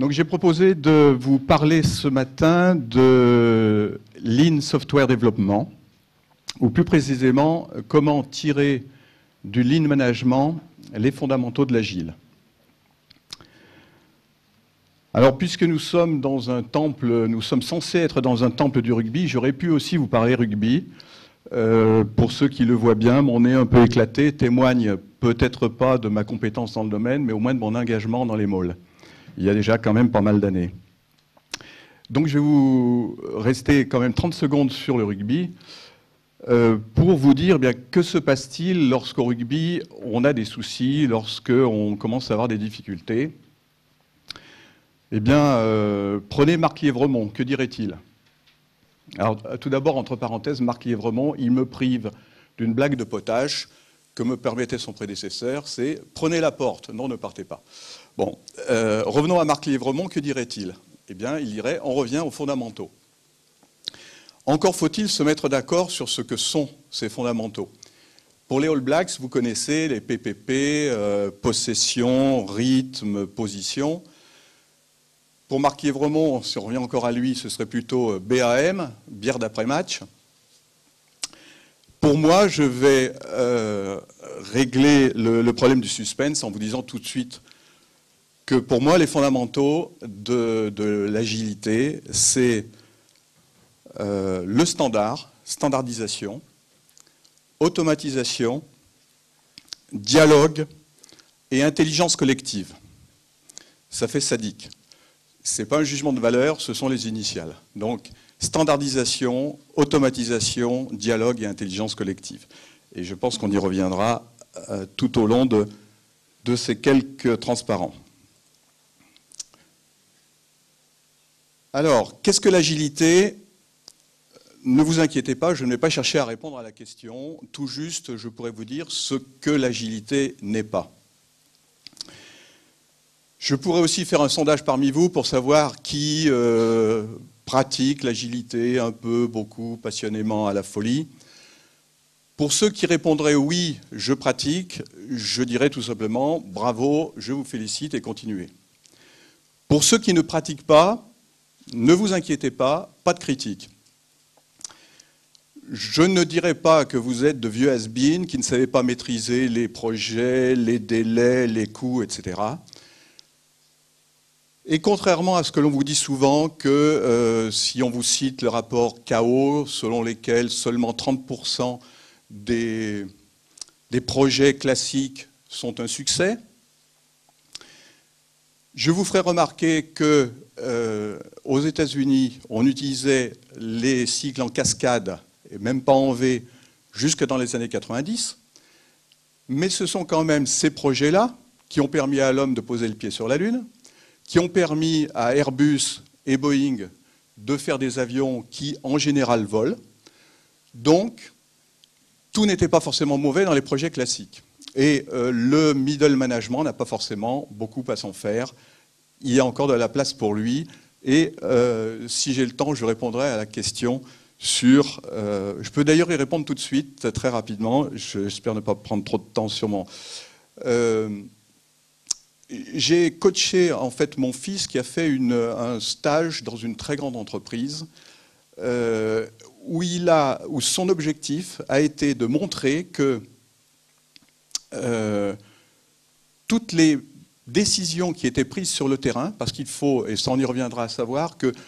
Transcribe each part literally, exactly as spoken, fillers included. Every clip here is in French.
Donc j'ai proposé de vous parler ce matin de Lean Software Development, ou plus précisément, comment tirer du Lean Management les fondamentaux de l'Agile. Alors, puisque nous sommes dans un temple, nous sommes censés être dans un temple du rugby, j'aurais pu aussi vous parler rugby. Euh, pour ceux qui le voient bien, mon nez un peu éclaté témoigne peut-être pas de ma compétence dans le domaine, mais au moins de mon engagement dans les malls. Il y a déjà quand même pas mal d'années. Donc je vais vous rester quand même trente secondes sur le rugby euh, pour vous dire bien, que se passe-t-il lorsqu'au rugby on a des soucis, lorsqu'on commence à avoir des difficultés. Eh bien, euh, prenez Marc Lièvremont, que dirait-il? Alors, tout d'abord, entre parenthèses, Marc Lièvremont, il me prive d'une blague de potache que me permettait son prédécesseur, c'est « prenez la porte, non, ne partez pas ». Bon, euh, revenons à Marc Lièvremont, que dirait-il? Eh bien, il dirait « on revient aux fondamentaux ». Encore faut-il se mettre d'accord sur ce que sont ces fondamentaux. Pour les All Blacks, vous connaissez les P P P, euh, possession, rythme, position. Pour Marc Lièvremont, si on revient encore à lui, ce serait plutôt B A M, bière d'après-match. Pour moi, je vais euh, régler le, le problème du suspense en vous disant tout de suite que pour moi, les fondamentaux de, de l'agilité, c'est euh, le standard, standardisation, automatisation, dialogue et intelligence collective. Ça fait sadique. Ce n'est pas un jugement de valeur, ce sont les initiales. Donc, standardisation, automatisation, dialogue et intelligence collective. Et je pense qu'on y reviendra euh, tout au long de, de ces quelques transparents. Alors, qu'est-ce que l'agilité? Ne vous inquiétez pas, je ne vais pas chercher à répondre à la question. Tout juste, je pourrais vous dire ce que l'agilité n'est pas. Je pourrais aussi faire un sondage parmi vous pour savoir qui euh, pratique l'agilité un peu, beaucoup, passionnément, à la folie. Pour ceux qui répondraient oui, je pratique, je dirais tout simplement bravo, je vous félicite et continuez. Pour ceux qui ne pratiquent pas, ne vous inquiétez pas, pas de critique. Je ne dirais pas que vous êtes de vieux has-been qui ne savez pas maîtriser les projets, les délais, les coûts, et cetera. Et contrairement à ce que l'on vous dit souvent, que euh, si on vous cite le rapport K O, selon lesquels seulement trente pour cent des, des projets classiques sont un succès, je vous ferai remarquer que euh, aux États-Unis, on utilisait les cycles en cascade, et même pas en V, jusque dans les années quatre-vingt-dix, mais ce sont quand même ces projets-là qui ont permis à l'homme de poser le pied sur la Lune, qui ont permis à Airbus et Boeing de faire des avions qui, en général, volent. Donc, tout n'était pas forcément mauvais dans les projets classiques. Et euh, le middle management n'a pas forcément beaucoup à s'en faire. Il y a encore de la place pour lui. Et euh, si j'ai le temps, je répondrai à la question sur... Euh, je peux d'ailleurs y répondre tout de suite, très rapidement. J'espère ne pas prendre trop de temps sur mon... Euh, J'ai coaché en fait mon fils qui a fait une, un stage dans une très grande entreprise euh, où, il a, où son objectif a été de montrer que euh, toutes les décisions qui étaient prises sur le terrain, parce qu'il faut, et ça on y reviendra à savoir, que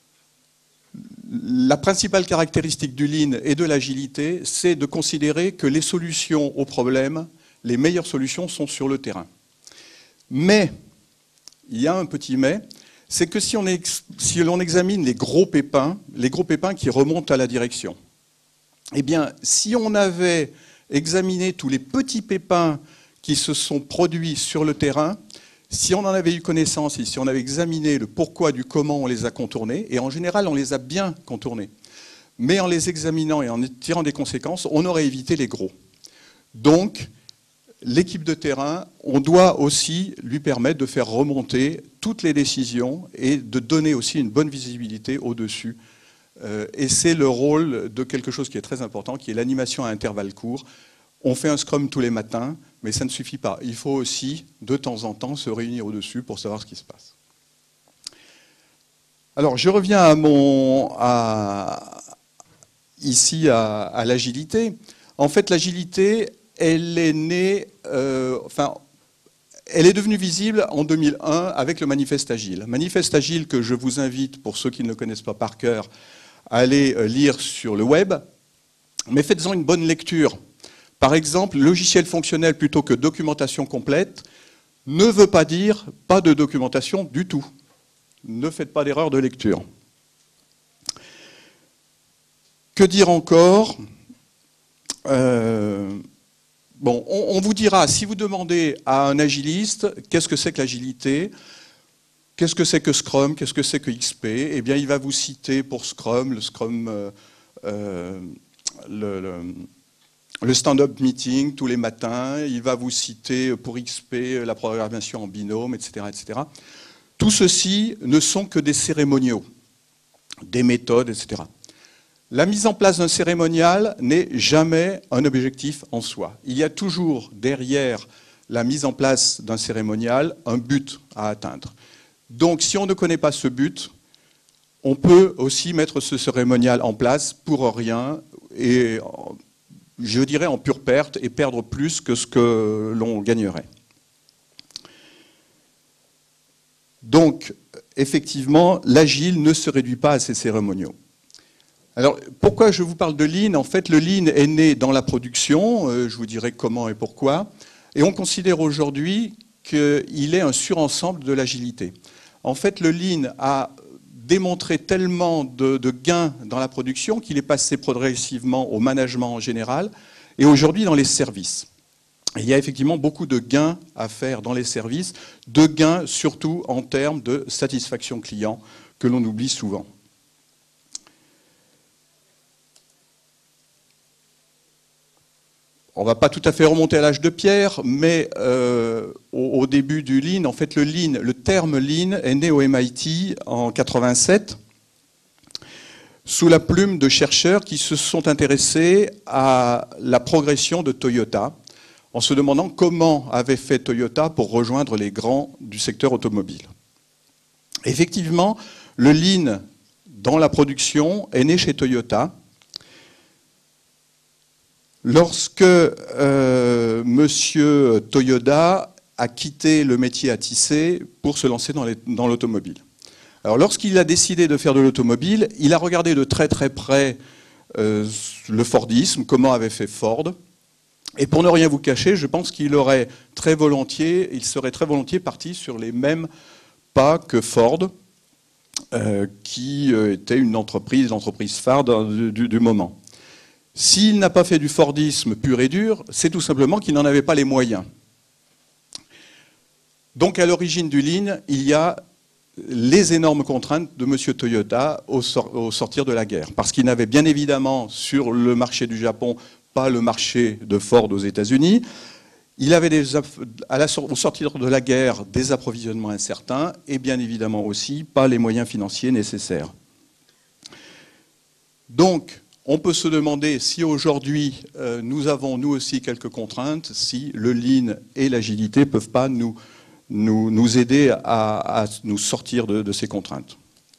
la principale caractéristique du Lean et de l'agilité, c'est de considérer que les solutions aux problèmes, les meilleures solutions sont sur le terrain. Mais, il y a un petit mais, c'est que si on, ex, si l'on examine les gros pépins, les gros pépins qui remontent à la direction, eh bien, si on avait examiné tous les petits pépins qui se sont produits sur le terrain, si on en avait eu connaissance et si on avait examiné le pourquoi du comment on les a contournés, et en général on les a bien contournés, mais en les examinant et en tirant des conséquences, on aurait évité les gros. Donc, l'équipe de terrain, on doit aussi lui permettre de faire remonter toutes les décisions et de donner aussi une bonne visibilité au-dessus. Et c'est le rôle de quelque chose qui est très important, qui est l'animation à intervalles courts. On fait un scrum tous les matins, mais ça ne suffit pas. Il faut aussi, de temps en temps, se réunir au-dessus pour savoir ce qui se passe. Alors, je reviens à mon, à, ici à, à l'agilité. En fait, l'agilité, elle est née, euh, enfin, elle est devenue visible en deux mille un avec le Manifeste Agile. Manifeste Agile que je vous invite, pour ceux qui ne le connaissent pas par cœur, à aller lire sur le web, mais faites-en une bonne lecture. Par exemple, logiciel fonctionnel plutôt que documentation complète ne veut pas dire pas de documentation du tout. Ne faites pas d'erreur de lecture. Que dire encore ? euh, Bon, on, on vous dira, si vous demandez à un agiliste qu'est-ce que c'est que l'agilité, qu'est-ce que c'est que Scrum, qu'est-ce que c'est que X P, eh bien, il va vous citer pour Scrum, le Scrum, euh, euh, le, le, le stand-up meeting tous les matins, il va vous citer pour X P la programmation en binôme, et cetera, et cetera. Tout ceci ne sont que des cérémoniaux, des méthodes, et cetera. La mise en place d'un cérémonial n'est jamais un objectif en soi. Il y a toujours derrière la mise en place d'un cérémonial un but à atteindre. Donc si on ne connaît pas ce but, on peut aussi mettre ce cérémonial en place pour rien et je dirais en pure perte et perdre plus que ce que l'on gagnerait. Donc effectivement, l'agile ne se réduit pas à ces cérémoniaux. Alors, pourquoi je vous parle de Lean ? En fait, le Lean est né dans la production, euh, je vous dirai comment et pourquoi, et on considère aujourd'hui qu'il est un surensemble de l'agilité. En fait, le Lean a démontré tellement de, de gains dans la production qu'il est passé progressivement au management en général, et aujourd'hui dans les services. Et il y a effectivement beaucoup de gains à faire dans les services, de gains surtout en termes de satisfaction client, que l'on oublie souvent. On ne va pas tout à fait remonter à l'âge de pierre, mais euh, au, au début du Lean, en fait le Lean, le terme Lean est né au M I T en quatre-vingt-sept, sous la plume de chercheurs qui se sont intéressés à la progression de Toyota, en se demandant comment avait fait Toyota pour rejoindre les grands du secteur automobile. Effectivement, le Lean dans la production est né chez Toyota, lorsque euh, M. Toyoda a quitté le métier à tisser pour se lancer dans l'automobile. Alors lorsqu'il a décidé de faire de l'automobile, il a regardé de très très près euh, le Fordisme, comment avait fait Ford. Et pour ne rien vous cacher, je pense qu'il aurait très volontiers, il serait très volontiers parti sur les mêmes pas que Ford, euh, qui euh, était une entreprise, l'entreprise phare du, du, du moment. S'il n'a pas fait du Fordisme pur et dur, c'est tout simplement qu'il n'en avait pas les moyens. Donc à l'origine du Lean, il y a les énormes contraintes de M. Toyota au, sor au sortir de la guerre. Parce qu'il n'avait bien évidemment sur le marché du Japon pas le marché de Ford aux États-Unis. Il avait des, à la, au sortir de la guerre des approvisionnements incertains et bien évidemment aussi pas les moyens financiers nécessaires. Donc, on peut se demander si aujourd'hui euh, nous avons nous aussi quelques contraintes, si le Lean et l'agilité ne peuvent pas nous, nous, nous aider à, à nous sortir de, de ces contraintes.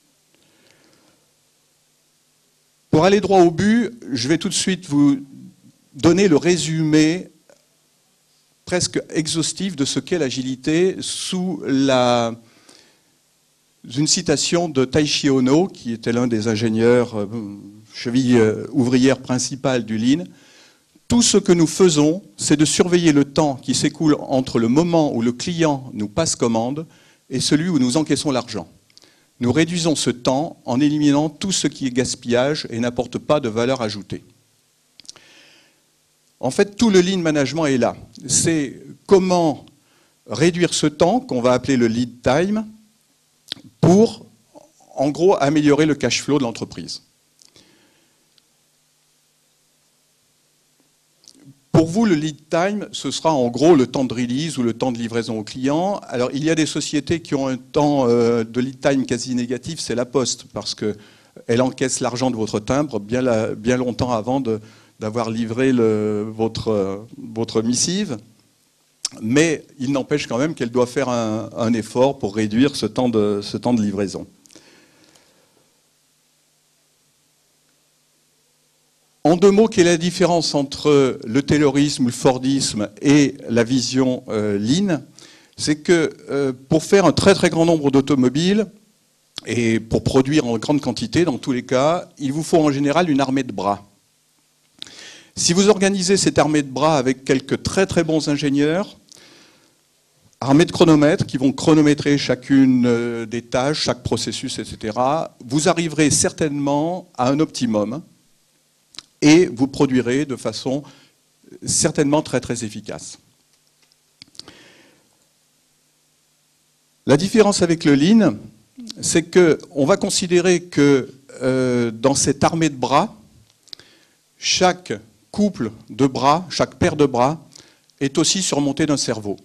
Pour aller droit au but, je vais tout de suite vous donner le résumé presque exhaustif de ce qu'est l'agilité sous la, une citation de Taishi Ohno, qui était l'un des ingénieurs euh, cheville euh, ouvrière principale du Lean. Tout ce que nous faisons, c'est de surveiller le temps qui s'écoule entre le moment où le client nous passe commande et celui où nous encaissons l'argent. Nous réduisons ce temps en éliminant tout ce qui est gaspillage et n'apporte pas de valeur ajoutée. En fait, tout le Lean Management est là. C'est comment réduire ce temps, qu'on va appeler le lead time, pour, en gros, améliorer le cash flow de l'entreprise. Pour vous, le lead time, ce sera en gros le temps de release ou le temps de livraison au client. Alors, il y a des sociétés qui ont un temps de lead time quasi négatif, c'est la Poste, parce qu'elle encaisse l'argent de votre timbre bien, la, bien longtemps avant de, d'avoir livré le, votre, votre missive. Mais il n'empêche quand même qu'elle doit faire un, un effort pour réduire ce temps de, ce temps de livraison. En deux mots, quelle est la différence entre le taylorisme ou le fordisme et la vision euh, Lean? C'est que euh, pour faire un très très grand nombre d'automobiles et pour produire en grande quantité, dans tous les cas, il vous faut en général une armée de bras. Si vous organisez cette armée de bras avec quelques très très bons ingénieurs, armée de chronomètres qui vont chronométrer chacune des tâches, chaque processus, et cetera, vous arriverez certainement à un optimum et vous produirez de façon certainement très très efficace. La différence avec le Lean, c'est qu'on va considérer que euh, dans cette armée de bras, chaque couple de bras, chaque paire de bras est aussi surmonté d'un cerveau.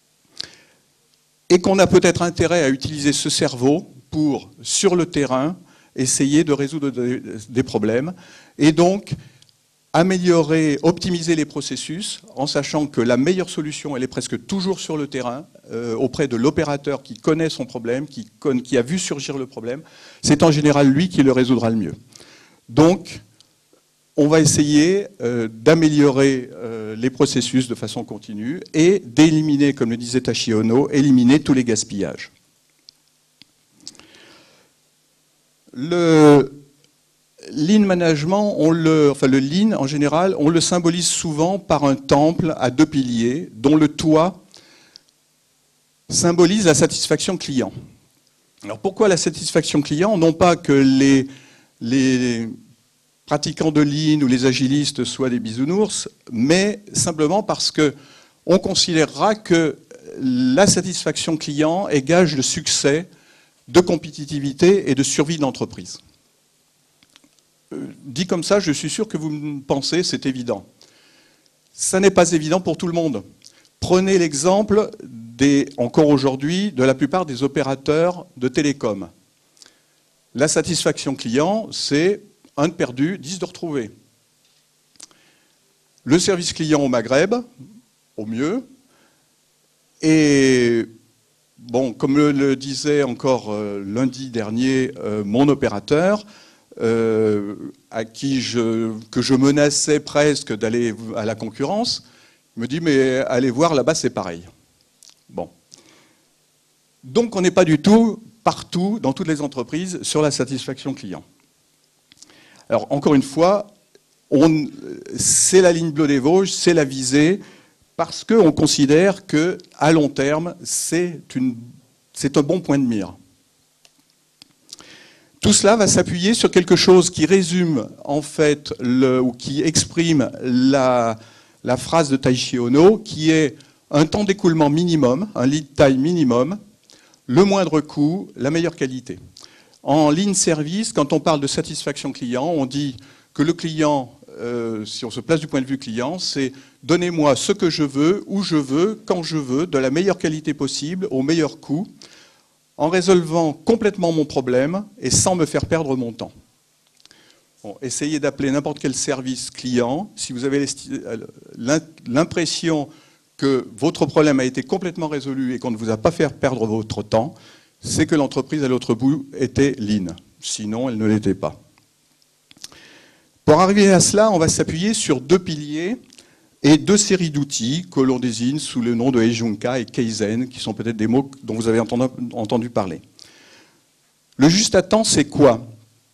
Et qu'on a peut-être intérêt à utiliser ce cerveau pour, sur le terrain, essayer de résoudre des problèmes et donc améliorer, optimiser les processus en sachant que la meilleure solution, elle est presque toujours sur le terrain, euh, auprès de l'opérateur qui connaît son problème, qui, qui a vu surgir le problème. C'est en général lui qui le résoudra le mieux. Donc, on va essayer euh, d'améliorer euh, les processus de façon continue et d'éliminer, comme le disait Taishi Ohno, éliminer tous les gaspillages. Le Lean Management, on le, enfin le Lean en général, on le symbolise souvent par un temple à deux piliers dont le toit symbolise la satisfaction client. Alors pourquoi la satisfaction client? Non pas que les, les pratiquants de Lean ou les agilistes soient des bisounours, mais simplement parce qu'on considérera que la satisfaction client est gage de succès, de compétitivité et de survie d'entreprise. Dit comme ça, je suis sûr que vous me pensez, c'est évident. Ça n'est pas évident pour tout le monde. Prenez l'exemple, encore aujourd'hui, de la plupart des opérateurs de télécom. La satisfaction client, c'est un de perdu, dix de retrouvé. Le service client au Maghreb, au mieux. Et, bon, comme le, le disait encore euh, lundi dernier euh, mon opérateur, Euh, à qui je, que je menaçais presque d'aller à la concurrence, il me dit mais allez voir là-bas c'est pareil. Bon. Donc on n'est pas du tout partout, dans toutes les entreprises, sur la satisfaction client. Alors encore une fois, c'est la ligne bleue des Vosges, c'est la visée, parce qu'on considère qu'à long terme, c'est un bon point de mire. Tout cela va s'appuyer sur quelque chose qui résume, en fait, le, ou qui exprime la, la phrase de Taishi Ohno, qui est un temps d'écoulement minimum, un lead time minimum, le moindre coût, la meilleure qualité. En lean service, quand on parle de satisfaction client, on dit que le client, euh, si on se place du point de vue client, c'est donnez-moi ce que je veux, où je veux, quand je veux, de la meilleure qualité possible, au meilleur coût, en résolvant complètement mon problème et sans me faire perdre mon temps. Bon, essayez d'appeler n'importe quel service client. Si vous avez l'impression que votre problème a été complètement résolu et qu'on ne vous a pas fait perdre votre temps, c'est que l'entreprise à l'autre bout était lean. Sinon, elle ne l'était pas. Pour arriver à cela, on va s'appuyer sur deux piliers et deux séries d'outils que l'on désigne sous le nom de Heijunka et Kaizen, qui sont peut-être des mots dont vous avez entendu, entendu parler. Le juste à temps, c'est quoi?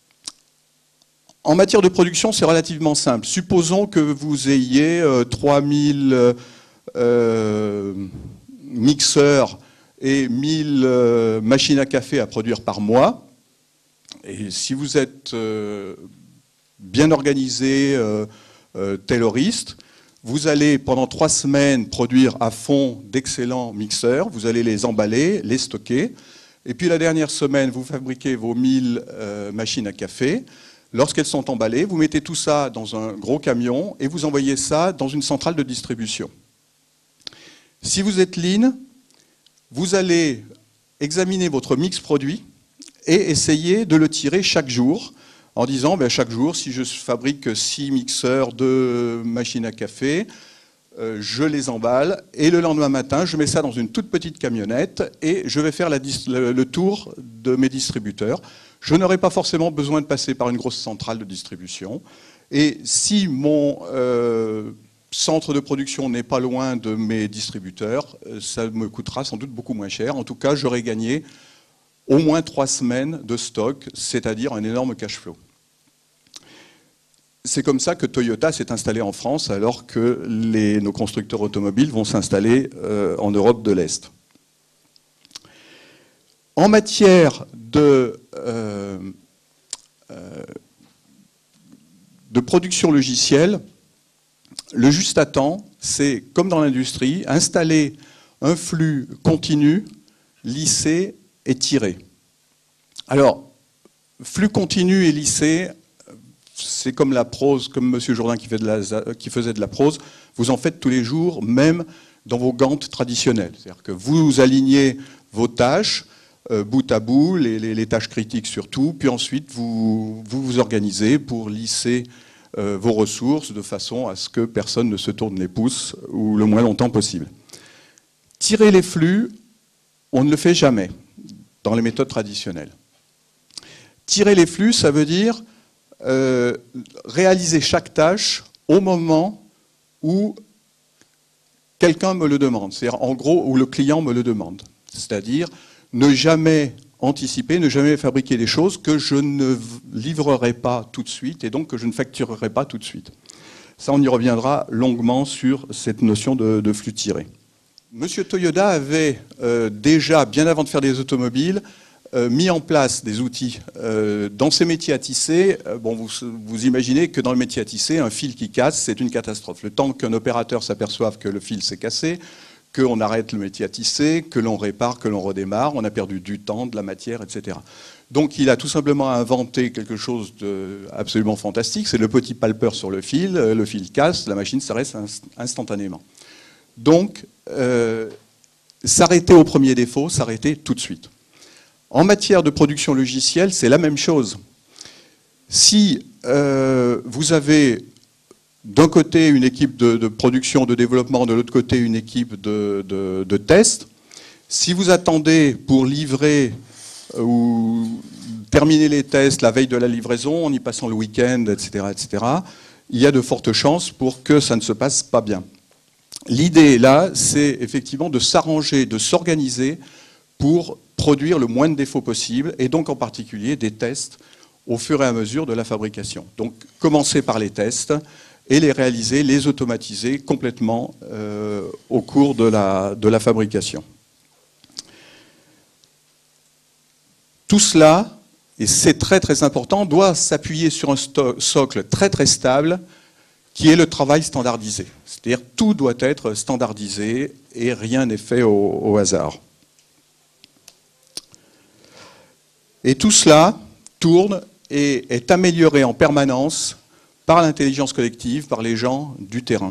En matière de production, c'est relativement simple. Supposons que vous ayez euh, trois mille euh, mixeurs et mille euh, machines à café à produire par mois. Et si vous êtes euh, bien organisé, euh, euh, tayloriste, vous allez pendant trois semaines produire à fond d'excellents mixeurs, vous allez les emballer, les stocker, et puis la dernière semaine, vous fabriquez vos mille euh, machines à café. Lorsqu'elles sont emballées, vous mettez tout ça dans un gros camion et vous envoyez ça dans une centrale de distribution. Si vous êtes lean, vous allez examiner votre mix produit et essayer de le tirer chaque jour, en disant, ben, chaque jour, si je fabrique six mixeurs de machines à café, euh, je les emballe, et le lendemain matin, je mets ça dans une toute petite camionnette, et je vais faire la, le, le tour de mes distributeurs. Je n'aurai pas forcément besoin de passer par une grosse centrale de distribution, Et si mon euh, centre de production n'est pas loin de mes distributeurs, ça me coûtera sans doute beaucoup moins cher. En tout cas, j'aurai gagné au moins trois semaines de stock, c'est-à-dire un énorme cash flow. C'est comme ça que Toyota s'est installé en France, alors que les, nos constructeurs automobiles vont s'installer euh, en Europe de l'Est. En matière de, euh, euh, de production logicielle, le juste à temps, c'est, comme dans l'industrie, installer un flux continu, lissé et tiré. Alors, flux continu et lissé, c'est comme la prose, comme M. Jourdain qui, fait de la, qui faisait de la prose, vous en faites tous les jours, même dans vos gantes traditionnelles. C'est-à-dire que vous alignez vos tâches, euh, bout à bout, les, les, les tâches critiques surtout, puis ensuite vous vous, vous organisez pour lisser euh, vos ressources de façon à ce que personne ne se tourne les pouces ou le moins longtemps possible. Tirer les flux, on ne le fait jamais dans les méthodes traditionnelles. Tirer les flux, ça veut dire Euh, réaliser chaque tâche au moment où quelqu'un me le demande, c'est-à-dire en gros où le client me le demande. C'est-à-dire ne jamais anticiper, ne jamais fabriquer des choses que je ne livrerai pas tout de suite et donc que je ne facturerai pas tout de suite. Ça, on y reviendra longuement sur cette notion de, de flux tiré. Monsieur Toyoda avait euh, déjà, bien avant de faire des automobiles, Euh, mis en place des outils euh, dans ces métiers à tisser. Euh, bon, vous, vous imaginez que dans le métier à tisser, un fil qui casse, c'est une catastrophe. Le temps qu'un opérateur s'aperçoive que le fil s'est cassé, qu'on arrête le métier à tisser, que l'on répare, que l'on redémarre, on a perdu du temps, de la matière, et cetera. Donc il a tout simplement inventé quelque chose d'absolument fantastique, c'est le petit palpeur sur le fil, le fil casse, la machine s'arrête instantanément. Donc, euh, s'arrêter au premier défaut, s'arrêter tout de suite. En matière de production logicielle, c'est la même chose. Si euh, vous avez d'un côté une équipe de, de production, de développement, de l'autre côté une équipe de, de, de test, si vous attendez pour livrer euh, ou terminer les tests la veille de la livraison, en y passant le week-end, et cetera, et cetera, il y a de fortes chances pour que ça ne se passe pas bien. L'idée là, c'est effectivement de s'arranger, de s'organiser pour produire le moins de défauts possible, et donc en particulier des tests au fur et à mesure de la fabrication. Donc commencer par les tests et les réaliser, les automatiser complètement euh, au cours de la, de la fabrication. Tout cela, et c'est très très important, doit s'appuyer sur un socle très très stable qui est le travail standardisé. C'est-à-dire tout doit être standardisé et rien n'est fait au, au hasard. Et tout cela tourne et est amélioré en permanence par l'intelligence collective, par les gens du terrain.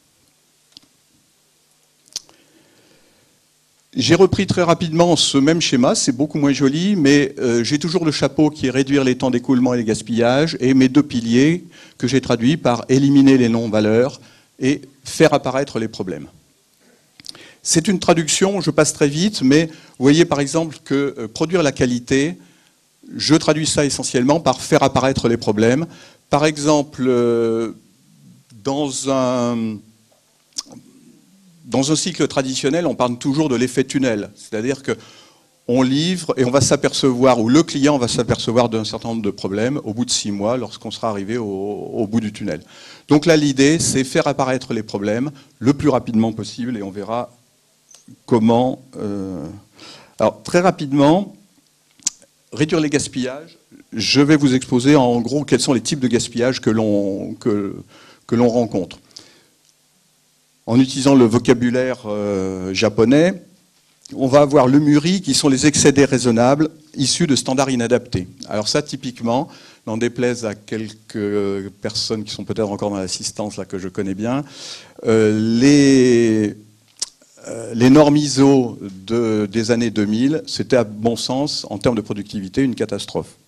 J'ai repris très rapidement ce même schéma, c'est beaucoup moins joli, mais euh, j'ai toujours le chapeau qui est réduire les temps d'écoulement et les gaspillages, et mes deux piliers que j'ai traduits par éliminer les non-valeurs et faire apparaître les problèmes. C'est une traduction, je passe très vite, mais vous voyez par exemple que euh, produire la qualité, je traduis ça essentiellement par faire apparaître les problèmes. Par exemple, euh, dans un, dans un cycle traditionnel, on parle toujours de l'effet tunnel. C'est-à-dire qu'on livre et on va s'apercevoir, ou le client va s'apercevoir d'un certain nombre de problèmes au bout de six mois, lorsqu'on sera arrivé au, au bout du tunnel. Donc là, l'idée, c'est faire apparaître les problèmes le plus rapidement possible, et on verra comment... Euh... Alors, très rapidement... Réduire les gaspillages, je vais vous exposer en gros quels sont les types de gaspillage que l'on que, que l'on rencontre. En utilisant le vocabulaire euh, japonais, on va avoir le muri, qui sont les excédés raisonnables issus de standards inadaptés. Alors ça, typiquement, n'en déplaise à quelques personnes qui sont peut-être encore dans l'assistance, là, que je connais bien, euh, les... Les normes I S O de, des années deux mille, c'était à bon sens, en termes de productivité, une catastrophe.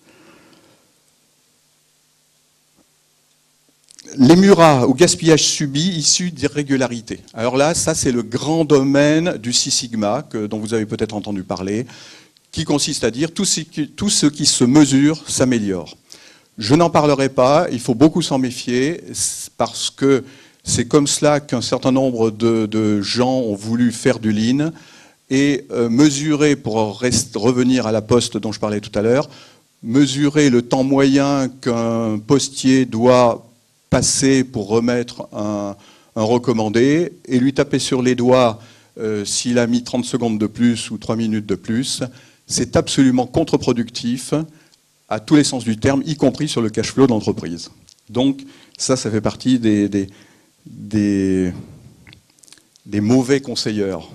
Les muras ou gaspillage subi issus d'irrégularités. Alors là, ça c'est le grand domaine du Six Sigma, que, dont vous avez peut-être entendu parler, qui consiste à dire tout ce qui, tout ce qui se mesure s'améliore. Je n'en parlerai pas, il faut beaucoup s'en méfier, parce que c'est comme cela qu'un certain nombre de, de gens ont voulu faire du lean et euh, mesurer, pour rest, revenir à la poste dont je parlais tout à l'heure, mesurer le temps moyen qu'un postier doit passer pour remettre un, un recommandé et lui taper sur les doigts euh, s'il a mis trente secondes de plus ou trois minutes de plus. C'est absolument contre-productif à tous les sens du terme, y compris sur le cash flow de l'entreprise. Donc ça, ça fait partie des, des, des, des mauvais conseilleurs.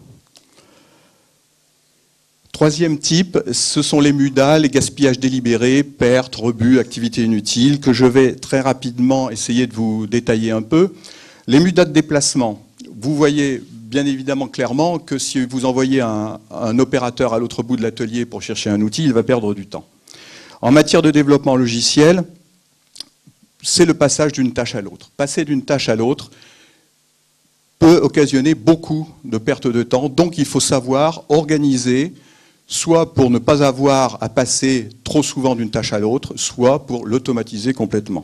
Troisième type, ce sont les mudas, les gaspillages délibérés, pertes, rebuts, activités inutiles, que je vais très rapidement essayer de vous détailler un peu. Les mudas de déplacement, vous voyez bien évidemment clairement que si vous envoyez un, un opérateur à l'autre bout de l'atelier pour chercher un outil, il va perdre du temps. En matière de développement logiciel, c'est le passage d'une tâche à l'autre. Passer d'une tâche à l'autre peut occasionner beaucoup de pertes de temps, donc il faut savoir organiser, soit pour ne pas avoir à passer trop souvent d'une tâche à l'autre, soit pour l'automatiser complètement.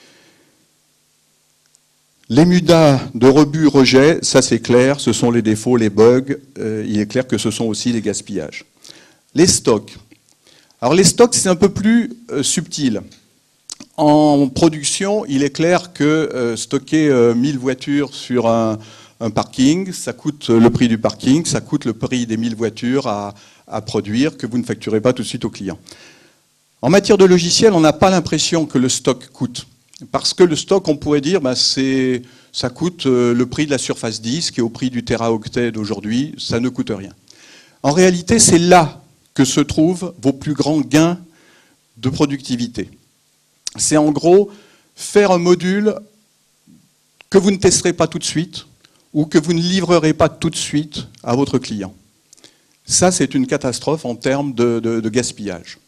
Les mudas de rebut-rejet, ça c'est clair, ce sont les défauts, les bugs, euh, il est clair que ce sont aussi les gaspillages. Les stocks. Alors les stocks, c'est un peu plus euh, subtil. En production, il est clair que euh, stocker euh, mille voitures sur un, un parking, ça coûte le prix du parking, ça coûte le prix des mille voitures à, à produire, que vous ne facturez pas tout de suite au client. En matière de logiciel, on n'a pas l'impression que le stock coûte. Parce que le stock, on pourrait dire, bah, c'est, ça coûte euh, le prix de la surface disque et au prix du téraoctet d'aujourd'hui, ça ne coûte rien. En réalité, c'est là que se trouvent vos plus grands gains de productivité. C'est en gros faire un module que vous ne testerez pas tout de suite ou que vous ne livrerez pas tout de suite à votre client. Ça, c'est une catastrophe en termes de, de, de gaspillage.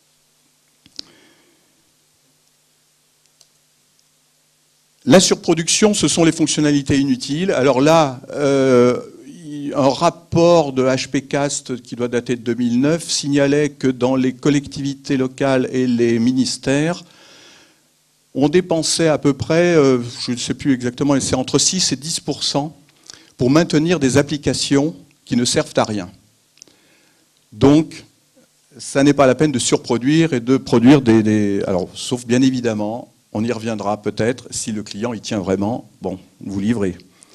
La surproduction, ce sont les fonctionnalités inutiles. Alors là, euh, un rapport de H P Cast qui doit dater de deux mille neuf signalait que dans les collectivités locales et les ministères, on dépensait à peu près, euh, je ne sais plus exactement, c'est entre six et dix pour cent pour maintenir des applications qui ne servent à rien. Donc, ça n'est pas la peine de surproduire et de produire des... des alors, sauf bien évidemment, on y reviendra peut-être, si le client y tient vraiment, bon, vous livrez.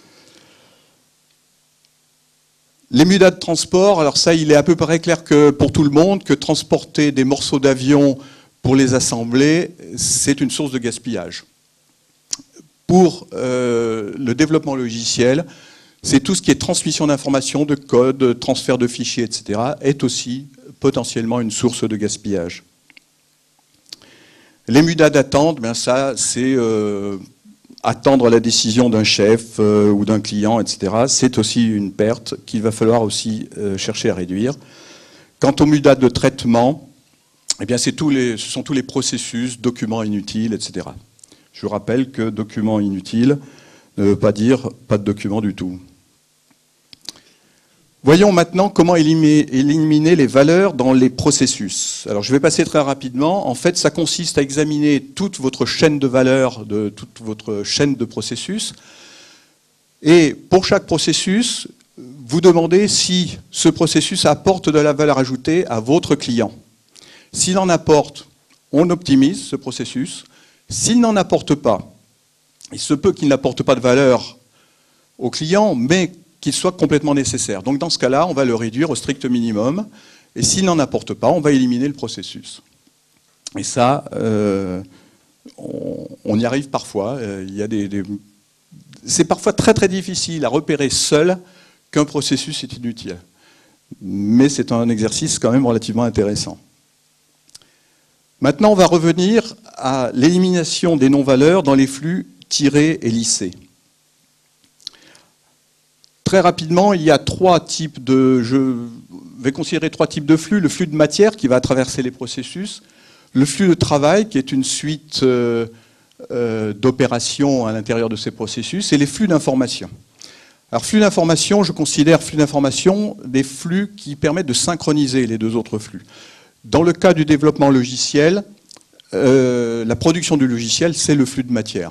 Les mudas de transport, alors ça, il est à peu près clair que pour tout le monde que transporter des morceaux d'avion pour les assembler, c'est une source de gaspillage. Pour euh, le développement logiciel, c'est tout ce qui est transmission d'informations, de code, transfert de fichiers, et cetera, est aussi potentiellement une source de gaspillage. Les mudas d'attente, ben ça, c'est euh, attendre la décision d'un chef euh, ou d'un client, et cetera. C'est aussi une perte qu'il va falloir aussi euh, chercher à réduire. Quant aux mudas de traitement, eh bien, c'est tous les, ce sont tous les processus, documents inutiles, et cetera. Je vous rappelle que documents inutiles ne veut pas dire pas de documents du tout. Voyons maintenant comment éliminer les valeurs dans les processus. Alors je vais passer très rapidement. En fait, ça consiste à examiner toute votre chaîne de valeurs, de toute votre chaîne de processus. Et pour chaque processus, vous demandez si ce processus apporte de la valeur ajoutée à votre client. S'il en apporte, on optimise ce processus. S'il n'en apporte pas, il se peut qu'il n'apporte pas de valeur au client, mais qu'il soit complètement nécessaire. Donc dans ce cas-là, on va le réduire au strict minimum, et s'il n'en apporte pas, on va éliminer le processus. Et ça, euh, on, on y arrive parfois. Il y a des, des... C'est parfois très très difficile à repérer seul qu'un processus est inutile. Mais c'est un exercice quand même relativement intéressant. Maintenant, on va revenir à l'élimination des non-valeurs dans les flux tirés et lissés. Très rapidement, il y a trois types de, je vais considérer trois types de flux. Le flux de matière qui va traverser les processus, le flux de travail qui est une suite euh, euh, d'opérations à l'intérieur de ces processus, et les flux d'information. Alors flux d'information, je considère flux d'information des flux qui permettent de synchroniser les deux autres flux. Dans le cas du développement logiciel, euh, la production du logiciel, c'est le flux de matière.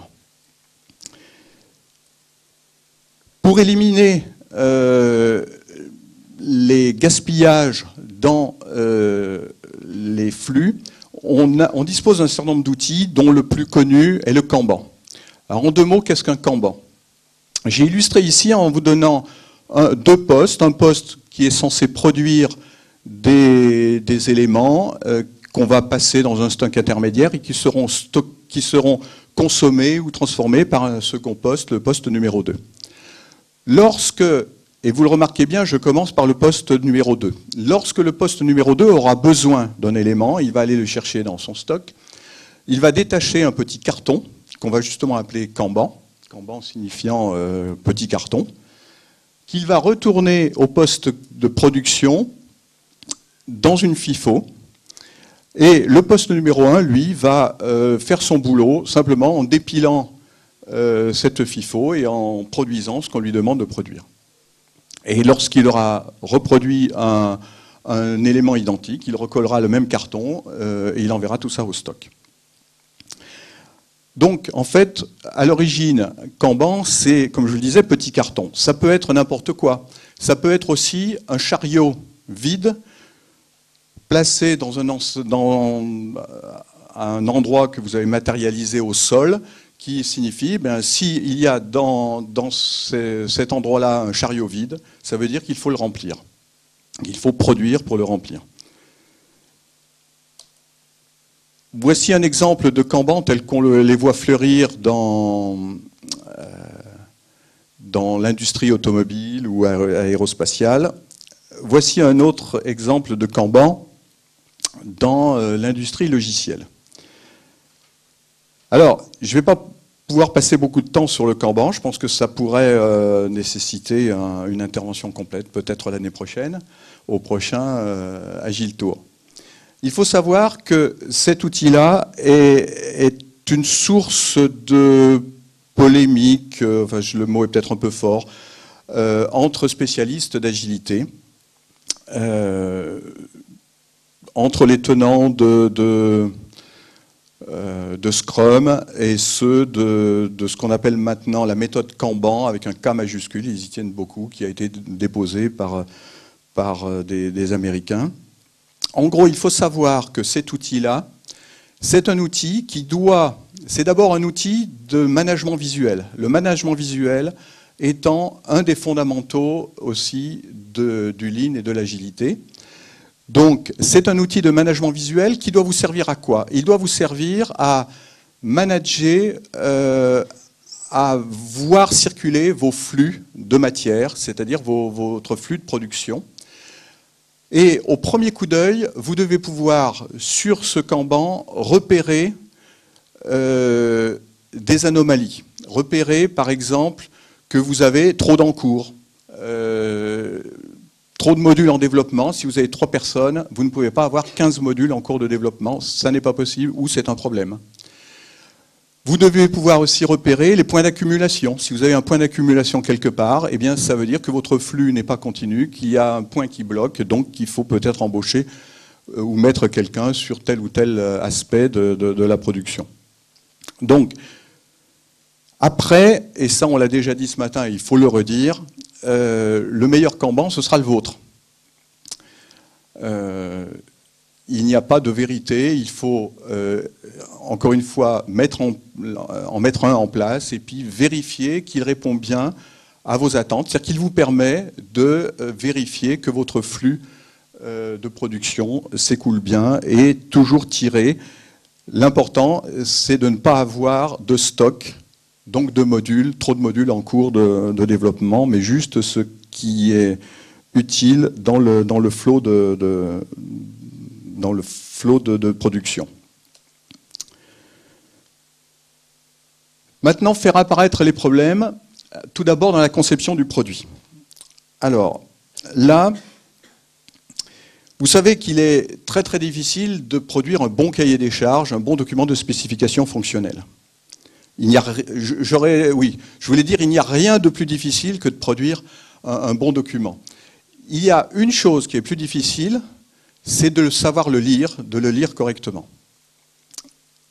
Pour éliminer euh, les gaspillages dans euh, les flux, on, a, on dispose d'un certain nombre d'outils, dont le plus connu est le Kanban. Alors en deux mots, qu'est-ce qu'un Kanban? J'ai illustré ici en vous donnant un, deux postes, un poste qui est censé produire des, des éléments euh, qu'on va passer dans un stock intermédiaire et qui seront, stock, qui seront consommés ou transformés par un second poste, le poste numéro deux. Lorsque, et vous le remarquez bien, je commence par le poste numéro deux. Lorsque le poste numéro deux aura besoin d'un élément, il va aller le chercher dans son stock, il va détacher un petit carton, qu'on va justement appeler Kanban, Kanban signifiant euh, petit carton, qu'il va retourner au poste de production dans une FIFO. Et le poste numéro un, lui, va euh, faire son boulot simplement en dépilant euh, cette FIFO et en produisant ce qu'on lui demande de produire. Et lorsqu'il aura reproduit un, un élément identique, il recollera le même carton euh, et il enverra tout ça au stock. Donc, en fait, à l'origine, Kanban, c'est, comme je le disais, petit carton. Ça peut être n'importe quoi. Ça peut être aussi un chariot vide, placé dans un, dans un endroit que vous avez matérialisé au sol, qui signifie, ben, s'il y a dans, dans ces, cet endroit-là un chariot vide, ça veut dire qu'il faut le remplir. Il faut produire pour le remplir. Voici un exemple de Kanban tel qu'on les voit fleurir dans, euh, dans l'industrie automobile ou aérospatiale. Voici un autre exemple de Kanban dans euh, l'industrie logicielle. Alors, je ne vais pas pouvoir passer beaucoup de temps sur le Kanban. Je pense que ça pourrait euh, nécessiter un, une intervention complète, peut-être l'année prochaine, au prochain euh, Agile Tour. Il faut savoir que cet outil-là est, est une source de polémique, euh, enfin, le mot est peut-être un peu fort, euh, entre spécialistes d'agilité, euh, entre les tenants de, de, euh, de Scrum et ceux de, de ce qu'on appelle maintenant la méthode Kanban, avec un K majuscule, ils y tiennent beaucoup, qui a été déposé par, par des, des Américains. En gros, il faut savoir que cet outil-là, c'est un outil qui doit... C'est d'abord un outil de management visuel. Le management visuel étant un des fondamentaux aussi de, du Lean et de l'agilité. Donc, c'est un outil de management visuel qui doit vous servir à quoi? Il doit vous servir à manager, euh, à voir circuler vos flux de matière, c'est-à-dire vos, votre flux de production. Et au premier coup d'œil, vous devez pouvoir, sur ce Kanban, repérer euh, des anomalies. Repérer, par exemple, que vous avez trop d'encours, euh, trop de modules en développement. Si vous avez trois personnes, vous ne pouvez pas avoir quinze modules en cours de développement. Ça n'est pas possible ou c'est un problème. Vous devez pouvoir aussi repérer les points d'accumulation. Si vous avez un point d'accumulation quelque part, eh bien, ça veut dire que votre flux n'est pas continu, qu'il y a un point qui bloque, donc qu'il faut peut-être embaucher euh, ou mettre quelqu'un sur tel ou tel aspect de, de, de la production. Donc, après, et ça on l'a déjà dit ce matin, il faut le redire, euh, le meilleur Kanban, ce sera le vôtre. Euh, Il n'y a pas de vérité, il faut, euh, encore une fois, mettre en, en mettre un en place et puis vérifier qu'il répond bien à vos attentes, c'est-à-dire qu'il vous permet de euh, vérifier que votre flux euh, de production s'écoule bien et toujours tirer. L'important, c'est de ne pas avoir de stock, donc de modules, trop de modules en cours de, de développement, mais juste ce qui est utile dans le, dans le flot de... de dans le flot de, de production. Maintenant, faire apparaître les problèmes, tout d'abord dans la conception du produit. Alors, là, vous savez qu'il est très très difficile de produire un bon cahier des charges, un bon document de spécification fonctionnelle. Il n'y a, j'aurais, oui, je voulais dire, il n'y a rien de plus difficile que de produire un, un bon document. Il y a une chose qui est plus difficile, c'est de savoir le lire, de le lire correctement.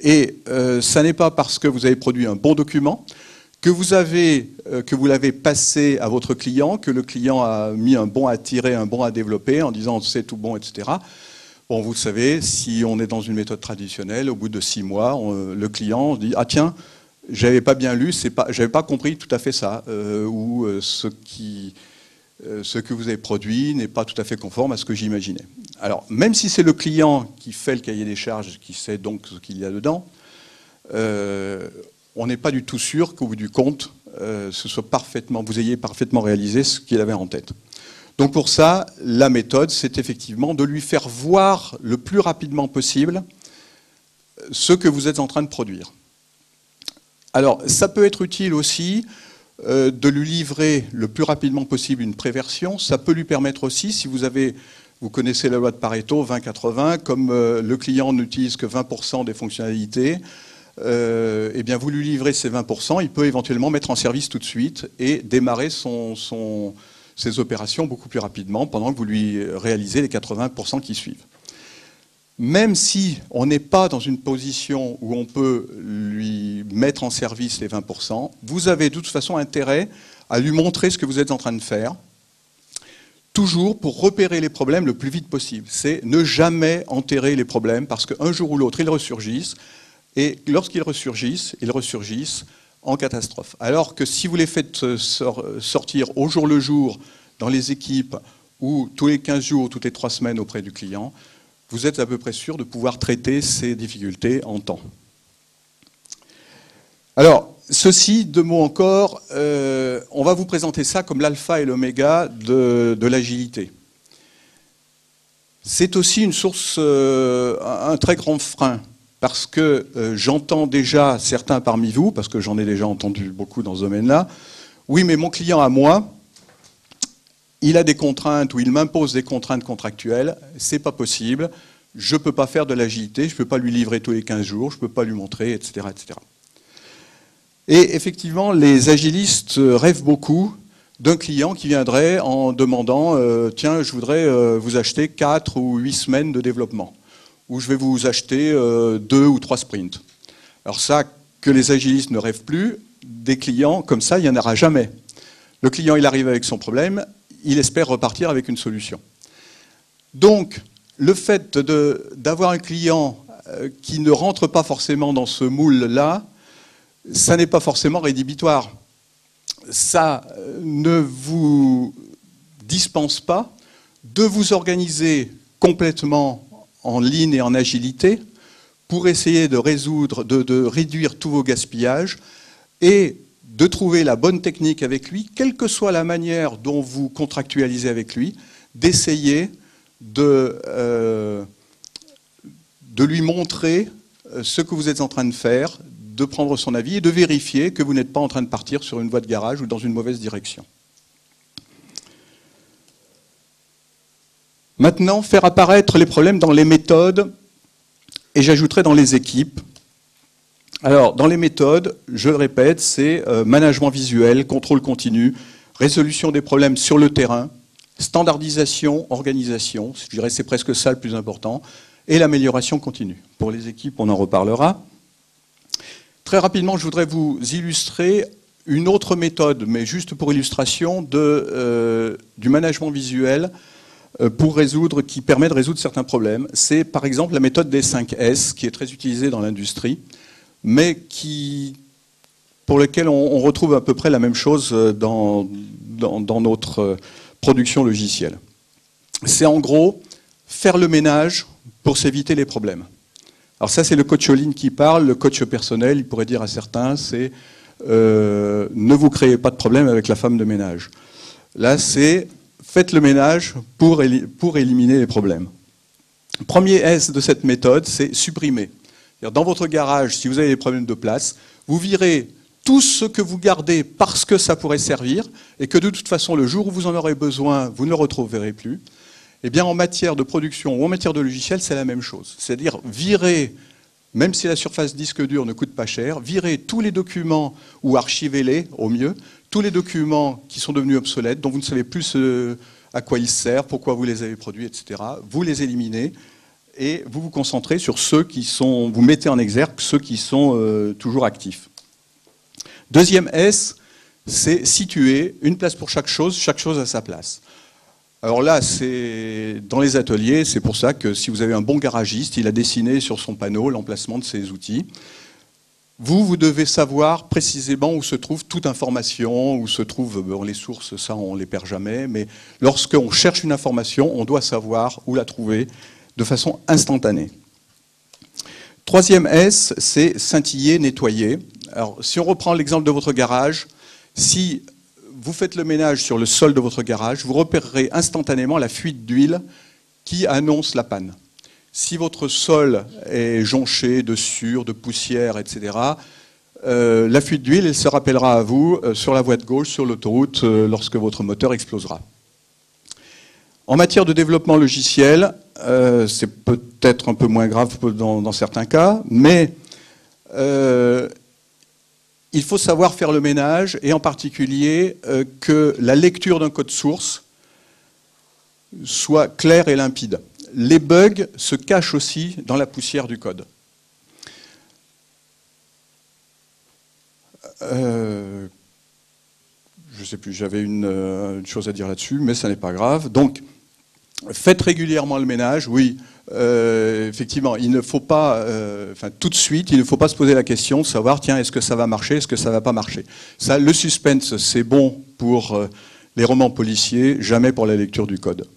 Et euh, ça n'est pas parce que vous avez produit un bon document, que vous avez, euh, que vous l'avez passé à votre client, que le client a mis un bon à tirer, un bon à développer, en disant c'est tout bon, et cetera. Bon, vous le savez, si on est dans une méthode traditionnelle, au bout de six mois, on, le client dit ah tiens, j'avais pas bien lu, c'est pas, j'avais pas compris tout à fait ça, euh, ou euh, ce qui, euh, ce que vous avez produit n'est pas tout à fait conforme à ce que j'imaginais. Alors, même si c'est le client qui fait le cahier des charges, qui sait donc ce qu'il y a dedans, euh, on n'est pas du tout sûr qu'au bout du compte, euh, ce soit parfaitement, vous ayez parfaitement réalisé ce qu'il avait en tête. Donc pour ça, la méthode, c'est effectivement de lui faire voir le plus rapidement possible ce que vous êtes en train de produire. Alors, ça peut être utile aussi euh, de lui livrer le plus rapidement possible une préversion. Ça peut lui permettre aussi, si vous avez, vous connaissez la loi de Pareto, vingt quatre-vingts, comme euh, le client n'utilise que vingt pour cent des fonctionnalités, euh, eh bien vous lui livrez ces vingt pour cent, il peut éventuellement mettre en service tout de suite et démarrer son, son, ses opérations beaucoup plus rapidement pendant que vous lui réalisez les quatre-vingts pour cent qui suivent. Même si on n'est pas dans une position où on peut lui mettre en service les vingt pour cent, vous avez de toute façon intérêt à lui montrer ce que vous êtes en train de faire, toujours pour repérer les problèmes le plus vite possible. C'est ne jamais enterrer les problèmes, parce qu'un jour ou l'autre, ils ressurgissent, et lorsqu'ils ressurgissent, ils ressurgissent en catastrophe. Alors que si vous les faites sortir au jour le jour dans les équipes, ou tous les quinze jours, toutes les trois semaines auprès du client, vous êtes à peu près sûr de pouvoir traiter ces difficultés en temps. Alors, ceci, deux mots encore, euh, on va vous présenter ça comme l'alpha et l'oméga de, de l'agilité. C'est aussi une source, euh, un très grand frein, parce que euh, j'entends déjà certains parmi vous, parce que j'en ai déjà entendu beaucoup dans ce domaine-là, oui, mais mon client à moi, il a des contraintes ou il m'impose des contraintes contractuelles, c'est pas possible, je ne peux pas faire de l'agilité, je ne peux pas lui livrer tous les quinze jours, je ne peux pas lui montrer, et cetera, et cetera. Et effectivement, les agilistes rêvent beaucoup d'un client qui viendrait en demandant euh, « Tiens, je voudrais euh, vous acheter quatre ou huit semaines de développement » ou « Je vais vous acheter euh, deux ou trois sprints ». Alors ça, que les agilistes ne rêvent plus, des clients comme ça, il n'y en aura jamais. Le client, il arrive avec son problème, il espère repartir avec une solution. Donc, le fait d'avoir un client qui ne rentre pas forcément dans ce moule-là, ça n'est pas forcément rédhibitoire. Ça ne vous dispense pas de vous organiser complètement en ligne et en agilité pour essayer de résoudre, de, de réduire tous vos gaspillages et de trouver la bonne technique avec lui, quelle que soit la manière dont vous contractualisez avec lui, d'essayer de, euh, de lui montrer ce que vous êtes en train de faire, de prendre son avis et de vérifier que vous n'êtes pas en train de partir sur une voie de garage ou dans une mauvaise direction. Maintenant, faire apparaître les problèmes dans les méthodes et j'ajouterai dans les équipes. Alors, dans les méthodes, je le répète, c'est euh, management visuel, contrôle continu, résolution des problèmes sur le terrain, standardisation, organisation, je dirais c'est presque ça le plus important, et l'amélioration continue. Pour les équipes, on en reparlera. Très rapidement, je voudrais vous illustrer une autre méthode, mais juste pour illustration, de, euh, du management visuel euh, pour résoudre, qui permet de résoudre certains problèmes. C'est par exemple la méthode des cinq S, qui est très utilisée dans l'industrie, mais qui, pour lequel on, on retrouve à peu près la même chose dans, dans, dans notre production logicielle. C'est en gros faire le ménage pour s'éviter les problèmes. Alors ça, c'est le coach en ligne qui parle. Le coach personnel, il pourrait dire à certains, c'est euh, ne vous créez pas de problème avec la femme de ménage. Là, c'est faites le ménage pour, pour éliminer les problèmes. Premier S de cette méthode, c'est supprimer. Dans votre garage, si vous avez des problèmes de place, vous virez tout ce que vous gardez parce que ça pourrait servir et que de toute façon, le jour où vous en aurez besoin, vous ne le retrouverez plus. Eh bien, en matière de production ou en matière de logiciel, c'est la même chose. C'est-à-dire virer, même si la surface disque dur ne coûte pas cher, virer tous les documents ou archivez-les au mieux, tous les documents qui sont devenus obsolètes, dont vous ne savez plus à quoi ils servent, pourquoi vous les avez produits, et cetera. Vous les éliminez et vous vous concentrez sur ceux qui sont, vous mettez en exergue ceux qui sont euh, toujours actifs. Deuxième S, c'est situer une place pour chaque chose, chaque chose à sa place. Alors là, c'est dans les ateliers, c'est pour ça que si vous avez un bon garagiste, il a dessiné sur son panneau l'emplacement de ses outils. Vous, vous devez savoir précisément où se trouve toute information, où se trouvent bon, les sources, ça on ne les perd jamais, mais lorsqu'on cherche une information, on doit savoir où la trouver de façon instantanée. Troisième S, c'est scintiller, nettoyer. Alors, si on reprend l'exemple de votre garage, si vous faites le ménage sur le sol de votre garage, vous repérerez instantanément la fuite d'huile qui annonce la panne. Si votre sol est jonché de sueur, de poussière, et cetera, euh, la fuite d'huile, elle se rappellera à vous euh, sur la voie de gauche, sur l'autoroute, euh, lorsque votre moteur explosera. En matière de développement logiciel, euh, c'est peut-être un peu moins grave dans, dans certains cas, mais euh, il faut savoir faire le ménage, et en particulier euh, que la lecture d'un code source soit claire et limpide. Les bugs se cachent aussi dans la poussière du code. Euh, je ne sais plus, j'avais une, une chose à dire là-dessus, mais ça n'est pas grave. Donc, faites régulièrement le ménage, oui. Euh, effectivement, il ne faut pas, euh, enfin, tout de suite, il ne faut pas se poser la question de savoir, tiens, est-ce que ça va marcher, est-ce que ça ne va pas marcher. Ça, le suspense, c'est bon pour euh, les romans policiers, jamais pour la lecture du code.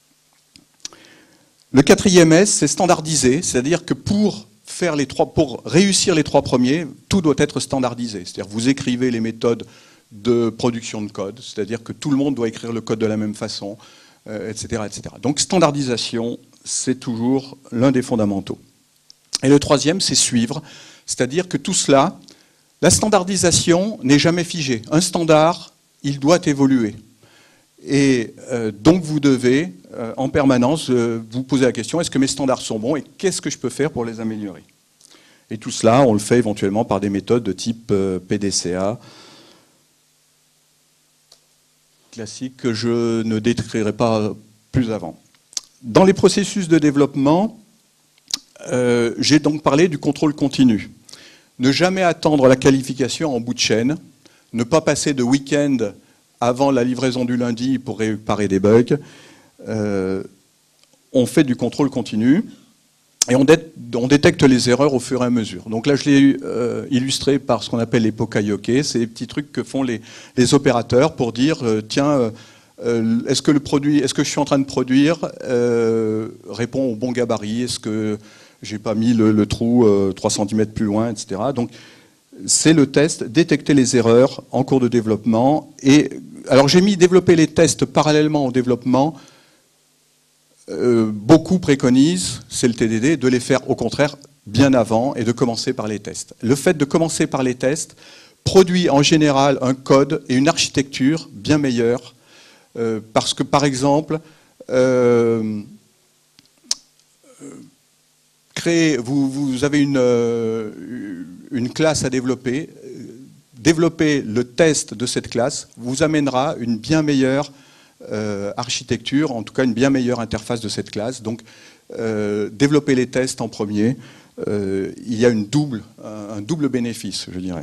Le quatrième S, c'est standardiser, c'est-à-dire que pour, faire les trois, pour réussir les trois premiers, tout doit être standardisé. C'est-à-dire que vous écrivez les méthodes de production de code, c'est-à-dire que tout le monde doit écrire le code de la même façon, euh, et cetera, et cetera. Donc standardisation, c'est toujours l'un des fondamentaux. Et le troisième, c'est suivre, c'est-à-dire que tout cela, la standardisation n'est jamais figée. Un standard, il doit évoluer. Et euh, donc vous devez, euh, en permanence, euh, vous poser la question, est-ce que mes standards sont bons et qu'est-ce que je peux faire pour les améliorer? Et tout cela, on le fait éventuellement par des méthodes de type euh, P D C A, classique, que je ne décrirai pas plus avant. Dans les processus de développement, euh, j'ai donc parlé du contrôle continu. Ne jamais attendre la qualification en bout de chaîne, ne pas passer de week-end avant la livraison du lundi pour réparer des bugs. Euh, on fait du contrôle continu et on, dé on détecte les erreurs au fur et à mesure. Donc là, je l'ai euh, illustré par ce qu'on appelle les pokayoke. C'est les petits trucs que font les, les opérateurs pour dire, euh, tiens, euh, est-ce que le produit, est-ce que je suis en train de produire euh, répond au bon gabarit, est-ce que j'ai pas mis le, le trou euh, trois centimètres plus loin, et cetera. Donc, c'est le test, détecter les erreurs en cours de développement. Et alors j'ai mis développer les tests parallèlement au développement. Euh, beaucoup préconisent, c'est le T D D, de les faire au contraire bien avant et de commencer par les tests. Le fait de commencer par les tests produit en général un code et une architecture bien meilleure euh, parce que par exemple, euh, créer, vous, vous avez une, euh, une classe à développer, développer le test de cette classe vous amènera une bien meilleure euh, architecture, en tout cas une bien meilleure interface de cette classe. Donc, euh, développer les tests en premier, euh, il y a une double, un, un double bénéfice, je dirais.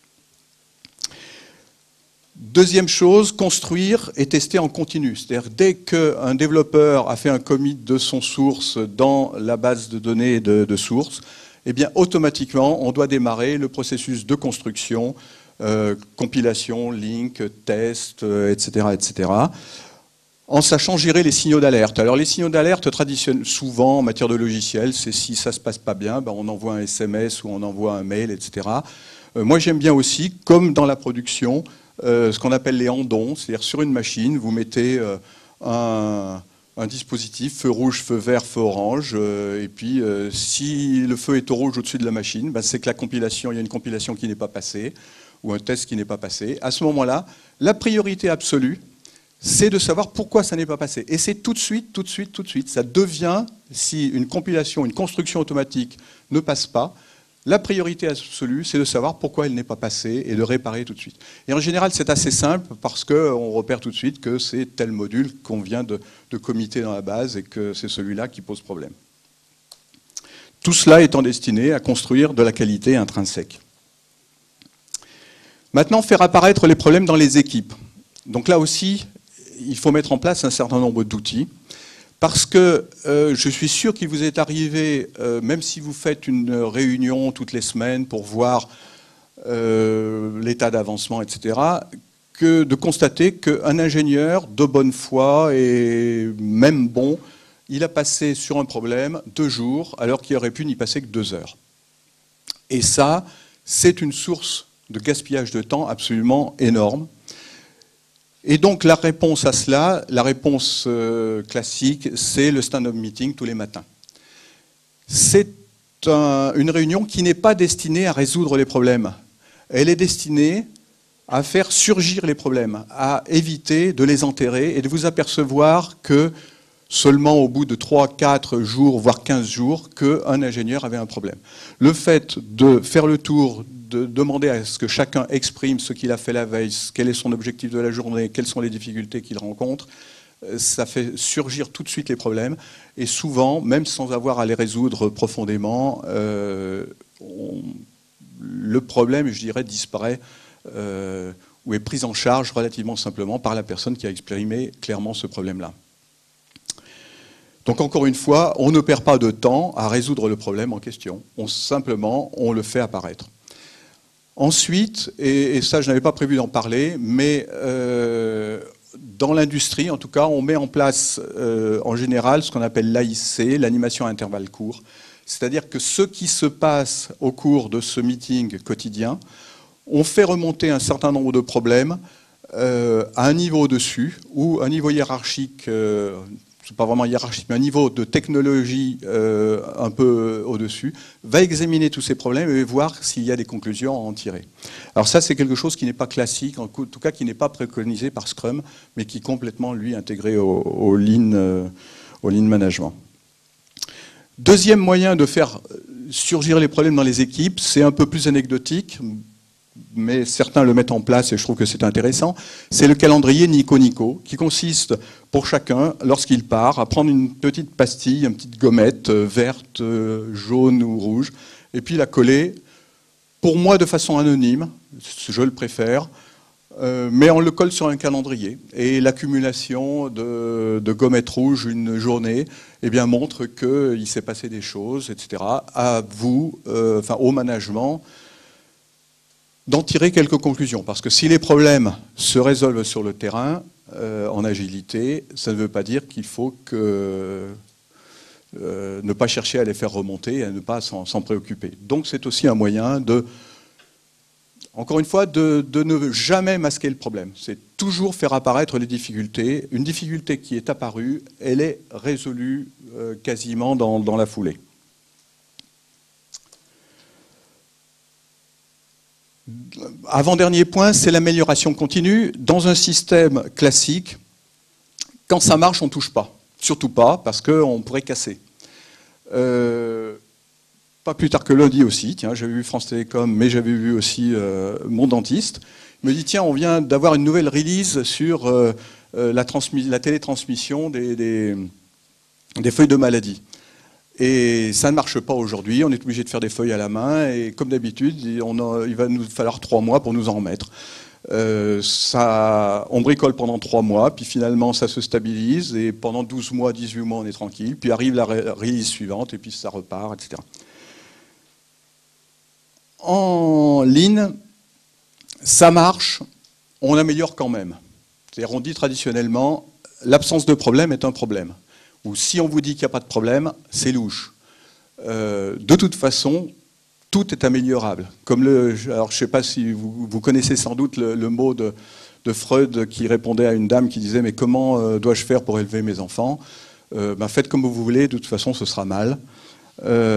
Deuxième chose, construire et tester en continu. C'est-à-dire dès qu'un développeur a fait un commit de son source dans la base de données de, de source, eh bien automatiquement on doit démarrer le processus de construction, euh, compilation, link, test, euh, et cetera, et cetera, en sachant gérer les signaux d'alerte. Alors les signaux d'alerte traditionnels, souvent en matière de logiciel, c'est si ça se passe pas bien, ben, on envoie un S M S ou on envoie un mail, et cetera. Euh, moi j'aime bien aussi, comme dans la production, Euh, ce qu'on appelle les andons, c'est-à-dire sur une machine, vous mettez euh, un, un dispositif, feu rouge, feu vert, feu orange, euh, et puis euh, si le feu est au rouge au-dessus de la machine, ben, c'est que la compilation, il y a une compilation qui n'est pas passée, ou un test qui n'est pas passé. À ce moment-là, la priorité absolue, c'est de savoir pourquoi ça n'est pas passé. Et c'est tout de suite, tout de suite, tout de suite. Ça devient, si une compilation, une construction automatique ne passe pas, la priorité absolue, c'est de savoir pourquoi elle n'est pas passée et de réparer tout de suite. Et en général, c'est assez simple parce qu'on repère tout de suite que c'est tel module qu'on vient de, de committer dans la base et que c'est celui-là qui pose problème. Tout cela étant destiné à construire de la qualité intrinsèque. Maintenant, faire apparaître les problèmes dans les équipes. Donc là aussi, il faut mettre en place un certain nombre d'outils, parce que euh, je suis sûr qu'il vous est arrivé, euh, même si vous faites une réunion toutes les semaines pour voir euh, l'état d'avancement, et cetera, que de constater qu'un ingénieur de bonne foi et même bon, il a passé sur un problème deux jours, alors qu'il aurait pu n'y passer que deux heures. Et ça, c'est une source de gaspillage de temps absolument énorme. Et donc la réponse à cela, la réponse euh, classique, c'est le stand-up meeting tous les matins. C'est un, une réunion qui n'est pas destinée à résoudre les problèmes. Elle est destinée à faire surgir les problèmes, à éviter de les enterrer et de vous apercevoir que seulement au bout de trois, quatre jours, voire quinze jours, qu'un ingénieur avait un problème. Le fait de faire le tour, de demander à ce que chacun exprime ce qu'il a fait la veille, quel est son objectif de la journée, quelles sont les difficultés qu'il rencontre, ça fait surgir tout de suite les problèmes. Et souvent, même sans avoir à les résoudre profondément, euh, on, le problème, je dirais, disparaît euh, ou est pris en charge relativement simplement par la personne qui a exprimé clairement ce problème-là. Donc encore une fois, on ne perd pas de temps à résoudre le problème en question. On, simplement, on le fait apparaître. Ensuite, et, et ça je n'avais pas prévu d'en parler, mais euh, dans l'industrie, en tout cas, on met en place euh, en général ce qu'on appelle l'A I C, l'animation à intervalles courts. C'est-à-dire que ce qui se passe au cours de ce meeting quotidien, on fait remonter un certain nombre de problèmes euh, à un niveau au-dessus, ou un niveau hiérarchique, euh, c'est pas vraiment hiérarchique, mais un niveau de technologie euh, un peu au-dessus, va examiner tous ces problèmes et voir s'il y a des conclusions à en tirer. Alors ça, c'est quelque chose qui n'est pas classique, en tout cas qui n'est pas préconisé par Scrum, mais qui est complètement, lui, intégré au, au, lean, euh, au lean management. Deuxième moyen de faire surgir les problèmes dans les équipes, c'est un peu plus anecdotique, mais certains le mettent en place et je trouve que c'est intéressant, c'est le calendrier Nico Nico, qui consiste pour chacun, lorsqu'il part, à prendre une petite pastille, une petite gommette verte, jaune ou rouge, et puis la coller, pour moi de façon anonyme, je le préfère, euh, mais on le colle sur un calendrier. Et l'accumulation de, de gommettes rouges une journée eh bien, montre qu'il s'est passé des choses, et cetera. À vous, euh, enfin au management, d'en tirer quelques conclusions. Parce que si les problèmes se résolvent sur le terrain, euh, en agilité, ça ne veut pas dire qu'il faut que, euh, ne pas chercher à les faire remonter et à ne pas s'en préoccuper. Donc c'est aussi un moyen de, encore une fois, de, de ne jamais masquer le problème. C'est toujours faire apparaître les difficultés. Une difficulté qui est apparue, elle est résolue euh, quasiment dans, dans la foulée. Avant-dernier point, c'est l'amélioration continue. Dans un système classique, quand ça marche, on ne touche pas. Surtout pas, parce qu'on pourrait casser. Euh, pas plus tard que lundi aussi, tiens, j'avais vu France Télécom, mais j'avais vu aussi euh, mon dentiste. Il me dit, tiens, on vient d'avoir une nouvelle release sur euh, la, la télétransmission des, des, des feuilles de maladie. Et ça ne marche pas aujourd'hui, on est obligé de faire des feuilles à la main, et comme d'habitude, il va nous falloir trois mois pour nous en remettre. Euh, ça, on bricole pendant trois mois, puis finalement ça se stabilise, et pendant douze mois, dix-huit mois, on est tranquille, puis arrive la release suivante, et puis ça repart, et cetera. En ligne, ça marche, on améliore quand même. C'est-à-dire, on dit traditionnellement, l'absence de problème est un problème. Ou si on vous dit qu'il n'y a pas de problème, c'est louche. Euh, de toute façon, tout est améliorable. Comme le, alors je ne sais pas si vous, vous connaissez sans doute le, le mot de, de Freud qui répondait à une dame qui disait « Mais comment euh, dois-je faire pour élever mes enfants euh, ben, faites comme vous voulez, de toute façon ce sera mal. Euh, »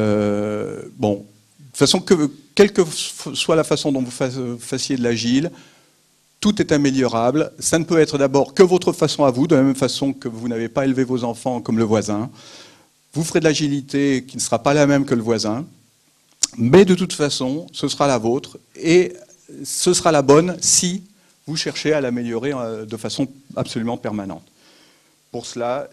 Bon, de toute façon, que, quelle que soit la façon dont vous fassiez de l'agile, tout est améliorable. Ça ne peut être d'abord que votre façon à vous, de la même façon que vous n'avez pas élevé vos enfants comme le voisin. Vous ferez de l'agilité qui ne sera pas la même que le voisin, mais de toute façon, ce sera la vôtre, et ce sera la bonne si vous cherchez à l'améliorer de façon absolument permanente. Pour cela,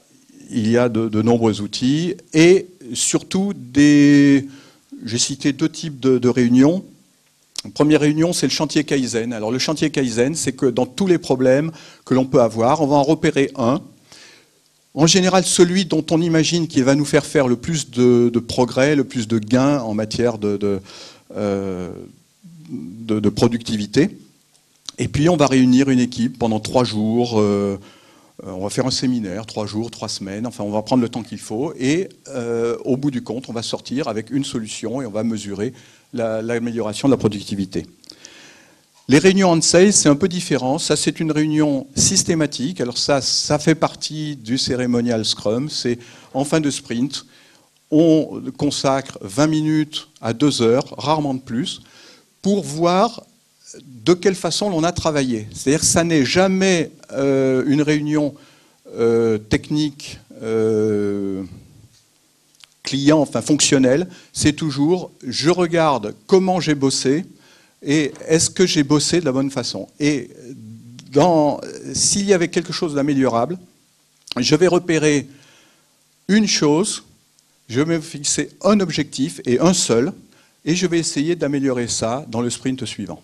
il y a de, de nombreux outils et surtout des... J'ai cité deux types de, de réunions. Première réunion, c'est le chantier Kaizen. Alors le chantier Kaizen, c'est que dans tous les problèmes que l'on peut avoir, on va en repérer un. En général, celui dont on imagine qu'il va nous faire faire le plus de, de progrès, le plus de gains en matière de, de, euh, de, de productivité. Et puis on va réunir une équipe pendant trois jours. Euh, on va faire un séminaire, trois jours, trois semaines. Enfin, on va prendre le temps qu'il faut. Et euh, au bout du compte, on va sortir avec une solution et on va mesurer l'amélioration de la productivité. Les réunions on-sale, c'est un peu différent. Ça, c'est une réunion systématique. Alors ça, ça fait partie du cérémonial Scrum. C'est en fin de sprint, on consacre vingt minutes à deux heures, rarement de plus, pour voir de quelle façon l'on a travaillé. C'est-à-dire que ça n'est jamais euh, une réunion euh, technique euh, client, enfin fonctionnel, c'est toujours je regarde comment j'ai bossé et est-ce que j'ai bossé de la bonne façon. Et s'il y avait quelque chose d'améliorable, je vais repérer une chose, je vais me fixer un objectif et un seul, et je vais essayer d'améliorer ça dans le sprint suivant.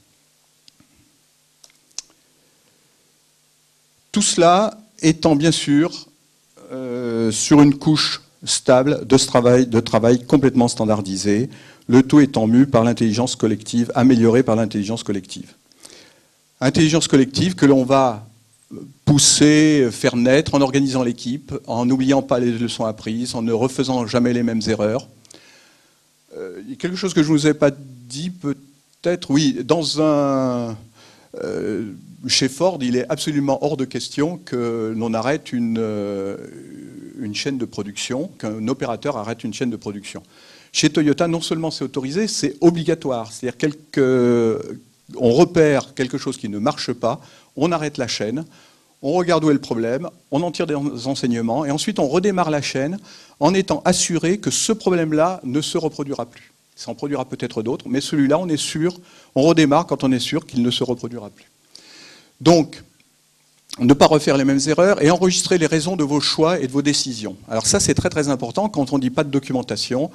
Tout cela étant bien sûr euh, sur une couche stable de travail, de travail complètement standardisé, le tout étant mu par l'intelligence collective, amélioré par l'intelligence collective. Intelligence collective que l'on va pousser, faire naître en organisant l'équipe, en n'oubliant pas les leçons apprises, en ne refaisant jamais les mêmes erreurs. Euh, il y a quelque chose que je ne vous ai pas dit peut-être, oui, dans un... Euh, chez Ford, il est absolument hors de question que l'on arrête une, euh, une chaîne de production, qu'un opérateur arrête une chaîne de production. Chez Toyota, non seulement c'est autorisé, c'est obligatoire. C'est-à-dire qu'on repère quelque chose qui ne marche pas, on arrête la chaîne, on regarde où est le problème, on en tire des enseignements, et ensuite on redémarre la chaîne en étant assuré que ce problème-là ne se reproduira plus. Ça en produira peut-être d'autres, mais celui-là, on est sûr, on redémarre quand on est sûr qu'il ne se reproduira plus. Donc, ne pas refaire les mêmes erreurs et enregistrer les raisons de vos choix et de vos décisions. Alors ça, c'est très très important quand on ne dit pas de documentation.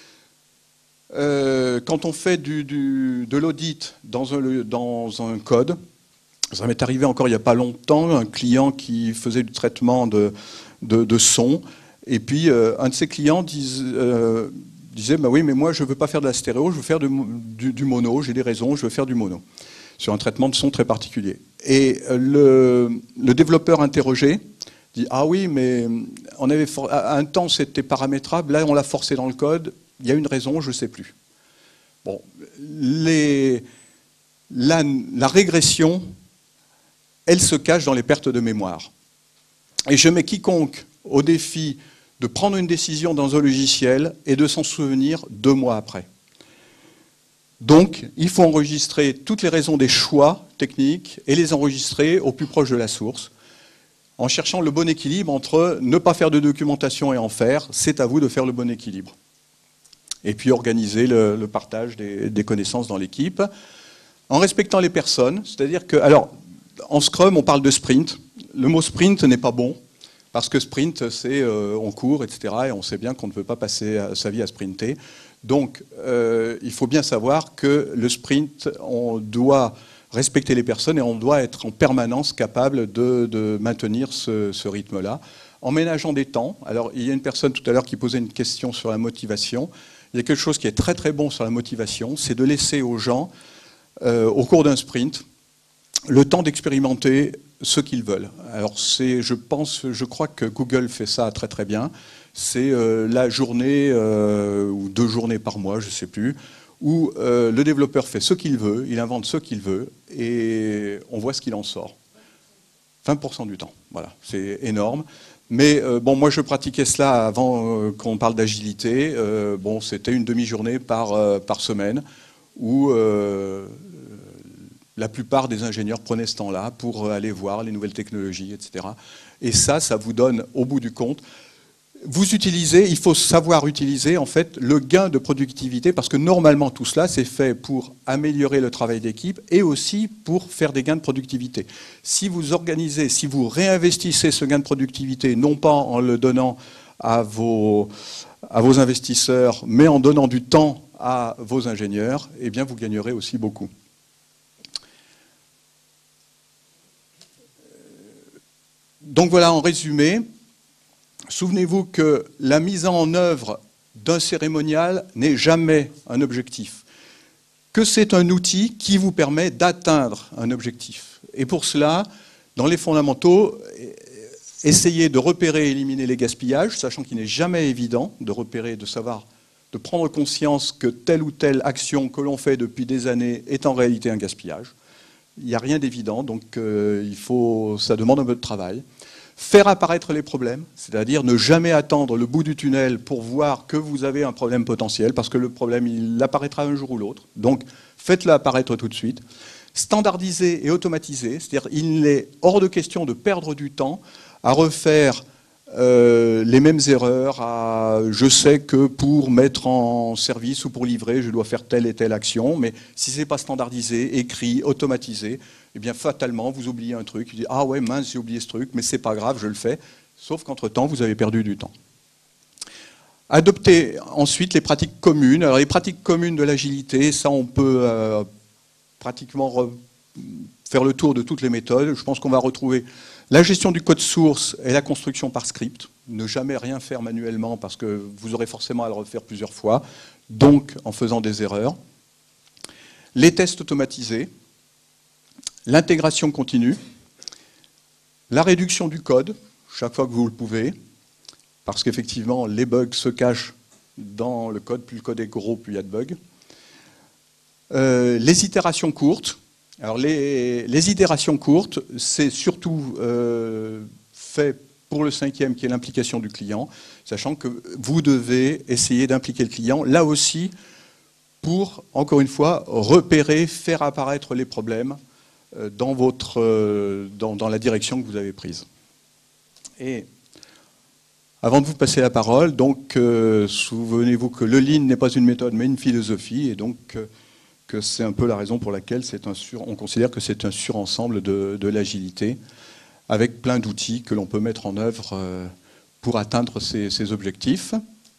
Euh, quand on fait du, du, de l'audit dans un, dans un code, ça m'est arrivé encore il n'y a pas longtemps, un client qui faisait du traitement de, de, de son, et puis euh, un de ses clients disait... Euh, disait, bah oui, mais moi, je ne veux pas faire de la stéréo, je veux faire du, du, du mono, j'ai des raisons, je veux faire du mono, sur un traitement de son très particulier. Et le, le développeur interrogé dit, ah oui, mais on avait for... à un temps, c'était paramétrable, là, on l'a forcé dans le code, il y a une raison, je ne sais plus. Bon, les... la, la régression, elle se cache dans les pertes de mémoire. Et je mets quiconque au défi de prendre une décision dans un logiciel et de s'en souvenir deux mois après. Donc, il faut enregistrer toutes les raisons des choix techniques et les enregistrer au plus proche de la source, en cherchant le bon équilibre entre ne pas faire de documentation et en faire, c'est à vous de faire le bon équilibre. Et puis organiser le, le partage des, des connaissances dans l'équipe, en respectant les personnes, c'est-à-dire que, alors, en Scrum, on parle de sprint, le mot sprint n'est pas bon, parce que sprint, c'est euh, on court, et cetera. Et on sait bien qu'on ne peut pas passer à, sa vie à sprinter. Donc, euh, il faut bien savoir que le sprint, on doit respecter les personnes et on doit être en permanence capable de, de maintenir ce, ce rythme-là, en ménageant des temps. Alors, il y a une personne tout à l'heure qui posait une question sur la motivation. Il y a quelque chose qui est très très bon sur la motivation, c'est de laisser aux gens, euh, au cours d'un sprint, le temps d'expérimenter ce qu'ils veulent. Alors c'est, je pense, je crois que Google fait ça très très bien. C'est euh, la journée euh, ou deux journées par mois, je ne sais plus, où euh, le développeur fait ce qu'il veut, il invente ce qu'il veut et on voit ce qu'il en sort. vingt pour cent du temps, voilà, c'est énorme. Mais euh, bon, moi je pratiquais cela avant euh, qu'on parle d'agilité. Euh, bon, c'était une demi-journée par, euh, par semaine où euh, la plupart des ingénieurs prenaient ce temps-là pour aller voir les nouvelles technologies, et cetera. Et ça, ça vous donne, au bout du compte, vous utilisez, il faut savoir utiliser en fait le gain de productivité, parce que normalement tout cela c'est fait pour améliorer le travail d'équipe et aussi pour faire des gains de productivité. Si vous organisez, si vous réinvestissez ce gain de productivité, non pas en le donnant à vos, à vos investisseurs, mais en donnant du temps à vos ingénieurs, eh bien vous gagnerez aussi beaucoup. Donc voilà, en résumé, souvenez-vous que la mise en œuvre d'un cérémonial n'est jamais un objectif, que c'est un outil qui vous permet d'atteindre un objectif. Et pour cela, dans les fondamentaux, essayez de repérer et éliminer les gaspillages, sachant qu'il n'est jamais évident de repérer, de savoir, de prendre conscience que telle ou telle action que l'on fait depuis des années est en réalité un gaspillage. Il n'y a rien d'évident, donc euh, il faut, ça demande un peu de travail. Faire apparaître les problèmes, c'est-à-dire ne jamais attendre le bout du tunnel pour voir que vous avez un problème potentiel, parce que le problème, il apparaîtra un jour ou l'autre. Donc, faites-le apparaître tout de suite. Standardiser et automatiser, c'est-à-dire il est hors de question de perdre du temps à refaire euh, les mêmes erreurs. À, je sais que pour mettre en service ou pour livrer, je dois faire telle et telle action, mais si ce n'est pas standardisé, écrit, automatisé, eh bien fatalement, vous oubliez un truc, vous dites « Ah ouais, mince, j'ai oublié ce truc, mais c'est pas grave, je le fais », sauf qu'entre-temps, vous avez perdu du temps. Adoptez ensuite les pratiques communes. Alors les pratiques communes de l'agilité, ça on peut euh, pratiquement re faire le tour de toutes les méthodes. Je pense qu'on va retrouver la gestion du code source et la construction par script. Ne jamais rien faire manuellement parce que vous aurez forcément à le refaire plusieurs fois, donc en faisant des erreurs. Les tests automatisés. L'intégration continue, la réduction du code, chaque fois que vous le pouvez, parce qu'effectivement, les bugs se cachent dans le code. Plus le code est gros, plus il y a de bugs. Euh, les itérations courtes. Alors, les, les itérations courtes, c'est surtout euh, fait pour le cinquième, qui est l'implication du client, sachant que vous devez essayer d'impliquer le client, là aussi, pour, encore une fois, repérer, faire apparaître les problèmes Dans, votre, dans, dans la direction que vous avez prise. Et avant de vous passer la parole, donc euh, souvenez-vous que le Lean n'est pas une méthode mais une philosophie, et donc euh, que c'est un peu la raison pour laquelle c'est un sur, on considère que c'est un surensemble de, de l'agilité, avec plein d'outils que l'on peut mettre en œuvre euh, pour atteindre ces, ces objectifs.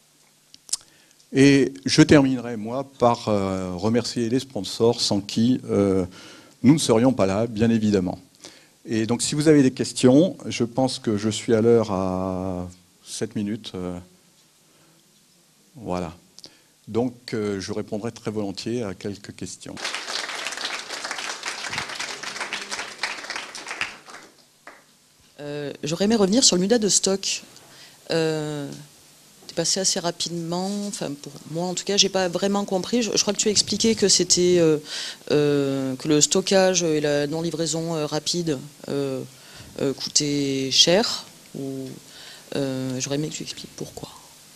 Et je terminerai, moi, par euh, remercier les sponsors sans qui euh, nous ne serions pas là, bien évidemment. Et donc, si vous avez des questions, je pense que je suis à l'heure à sept minutes. Euh, voilà. Donc, euh, je répondrai très volontiers à quelques questions. Euh, J'aurais aimé revenir sur le muda de stock. Euh... passé assez rapidement, enfin pour moi en tout cas, j'ai pas vraiment compris. Je, je crois que tu as expliqué que c'était euh, euh, que le stockage et la non-livraison euh, rapide euh, euh, coûtaient cher. Ou euh, j'aurais aimé que tu expliques pourquoi.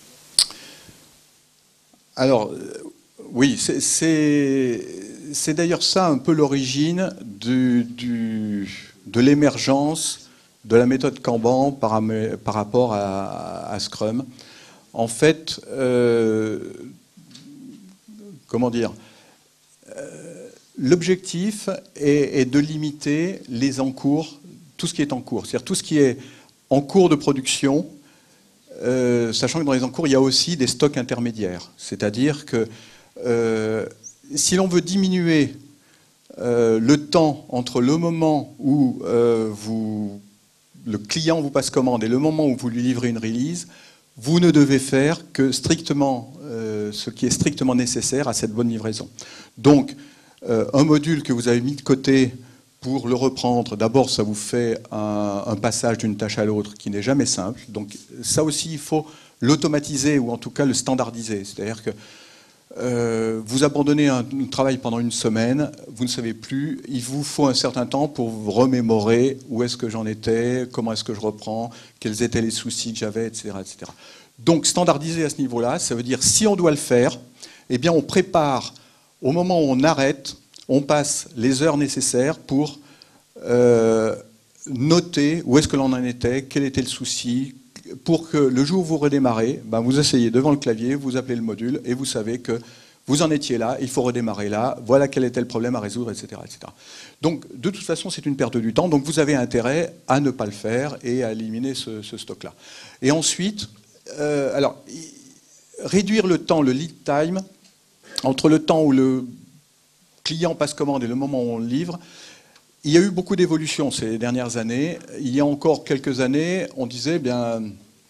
Alors oui, c'est d'ailleurs ça un peu l'origine du, du, de l'émergence de la méthode Kanban par, par rapport à, à Scrum. En fait, euh, comment dire, euh, l'objectif est, est de limiter les encours, tout ce qui est en cours, c'est-à-dire tout ce qui est en cours de production, euh, sachant que dans les encours, il y a aussi des stocks intermédiaires. C'est-à-dire que euh, si l'on veut diminuer euh, le temps entre le moment où euh, vous, le client vous passe commande et le moment où vous lui livrez une release, vous ne devez faire que strictement euh, ce qui est strictement nécessaire à cette bonne livraison. Donc, euh, un module que vous avez mis de côté pour le reprendre, d'abord, ça vous fait un, un passage d'une tâche à l'autre qui n'est jamais simple. Donc, ça aussi, il faut l'automatiser ou en tout cas le standardiser. C'est-à-dire que euh, vous abandonnez un, un travail pendant une semaine, vous ne savez plus, il vous faut un certain temps pour vous remémorer où est-ce que j'en étais, comment est-ce que je reprends, quels étaient les soucis que j'avais, et cetera, et cetera. Donc standardiser à ce niveau-là, ça veut dire si on doit le faire, eh bien on prépare au moment où on arrête, on passe les heures nécessaires pour euh, noter où est-ce que l'on en était, quel était le souci, pour que le jour où vous redémarrez, ben vous asseyez devant le clavier, vous appelez le module et vous savez que vous en étiez là, il faut redémarrer là, voilà quel était le problème à résoudre, et cetera, et cetera. Donc, de toute façon, c'est une perte du temps. Donc, vous avez intérêt à ne pas le faire et à éliminer ce, ce stock-là. Et ensuite, euh, alors, réduire le temps, le lead time, entre le temps où le client passe commande et le moment où on le livre, il y a eu beaucoup d'évolutions ces dernières années. Il y a encore quelques années, on disait, eh bien...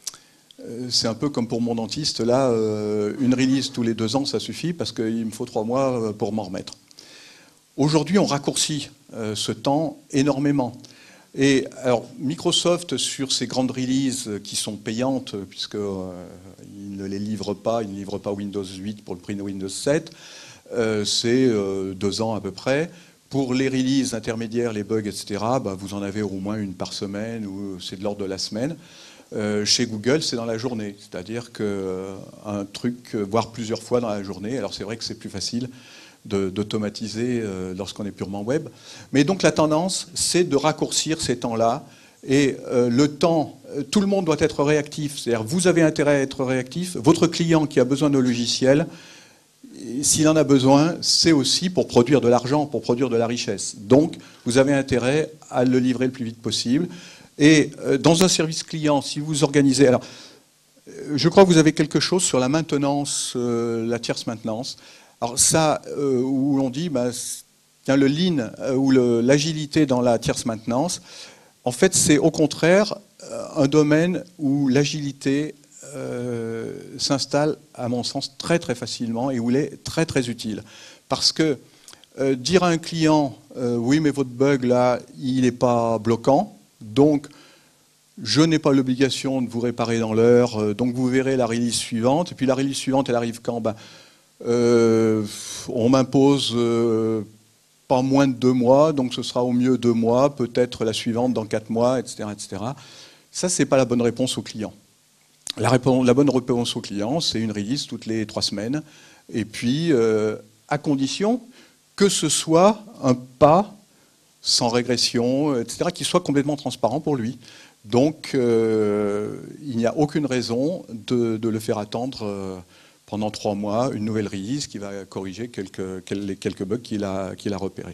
c'est un peu comme pour mon dentiste, là, euh, une release tous les deux ans, ça suffit, parce qu'il me faut trois mois pour m'en remettre. Aujourd'hui, on raccourcit euh, ce temps énormément. Et alors, Microsoft, sur ces grandes releases qui sont payantes, puisqu'ils euh, ne les livrent pas, ils ne livrent pas Windows huit pour le prix de Windows sept, euh, c'est euh, deux ans à peu près. Pour les releases intermédiaires, les bugs, et cetera, bah, vous en avez au moins une par semaine, ou c'est de l'ordre de la semaine. Euh, chez Google, c'est dans la journée, c'est-à-dire qu'un euh, truc, euh, voire plusieurs fois dans la journée. Alors c'est vrai que c'est plus facile d'automatiser euh, lorsqu'on est purement web. Mais donc la tendance, c'est de raccourcir ces temps-là. Et euh, le temps, euh, tout le monde doit être réactif. C'est-à-dire vous avez intérêt à être réactif. Votre client qui a besoin de logiciels, s'il en a besoin, c'est aussi pour produire de l'argent, pour produire de la richesse. Donc vous avez intérêt à le livrer le plus vite possible. Et dans un service client, si vous organisez... Alors, je crois que vous avez quelque chose sur la maintenance, euh, la tierce maintenance. Alors ça, euh, où on dit, bah, tiens, le lean euh, ou l'agilité dans la tierce maintenance, en fait, c'est au contraire un domaine où l'agilité euh, s'installe, à mon sens, très très facilement et où il est très très utile. Parce que euh, dire à un client, euh, oui, mais votre bug là, il n'est pas bloquant, donc, je n'ai pas l'obligation de vous réparer dans l'heure, donc vous verrez la release suivante. Et puis la release suivante, elle arrive quand ben, euh, on m'impose euh, pas moins de deux mois, donc ce sera au mieux deux mois, peut-être la suivante dans quatre mois, et cetera, et cetera. Ça, c'est pas la bonne réponse au client. La, réponse, la bonne réponse au client, c'est une release toutes les trois semaines, et puis euh, à condition que ce soit un pas sans régression, et cetera, qui soit complètement transparent pour lui. Donc, euh, il n'y a aucune raison de, de le faire attendre euh, pendant trois mois, une nouvelle release qui va corriger quelques, quelques bugs qu'il a, qu'il a repérés.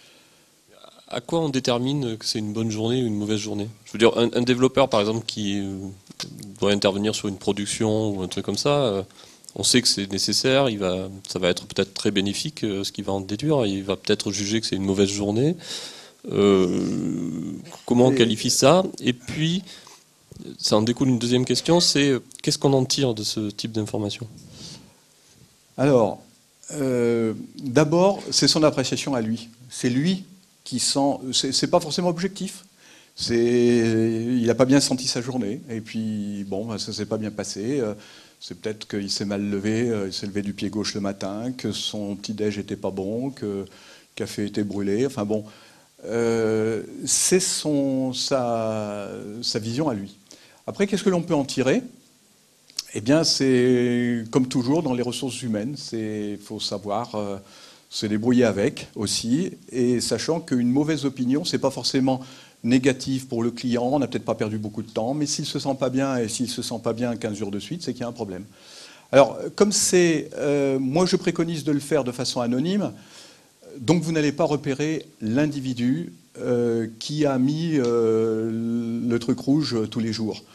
À quoi on détermine que c'est une bonne journée ou une mauvaise journée? Je veux dire, un, un développeur, par exemple, qui doit intervenir sur une production ou un truc comme ça, euh, on sait que c'est nécessaire, il va, ça va être peut-être très bénéfique, euh, ce qu'il va en déduire, il va peut-être juger que c'est une mauvaise journée. Euh, comment on qualifie ça? Et puis, ça en découle une deuxième question, c'est qu'est-ce qu'on en tire de ce type d'information? Alors, euh, d'abord, c'est son appréciation à lui. C'est lui qui sent... C'est pas forcément objectif. Il n'a pas bien senti sa journée. Et puis, bon, ça s'est pas bien passé. C'est peut-être qu'il s'est mal levé, il s'est levé du pied gauche le matin, que son petit-déj n'était pas bon, que le café était brûlé. Enfin bon... Euh, c'est sa, sa vision à lui. Après, qu'est-ce que l'on peut en tirer? Eh bien, c'est comme toujours dans les ressources humaines, il faut savoir euh, se débrouiller avec aussi, et sachant qu'une mauvaise opinion, c'est pas forcément négatif pour le client, on n'a peut-être pas perdu beaucoup de temps, mais s'il se sent pas bien, et s'il se sent pas bien quinze jours de suite, c'est qu'il y a un problème. Alors, comme c'est, euh, moi je préconise de le faire de façon anonyme. Donc vous n'allez pas repérer l'individu euh, qui a mis euh, le truc rouge tous les jours.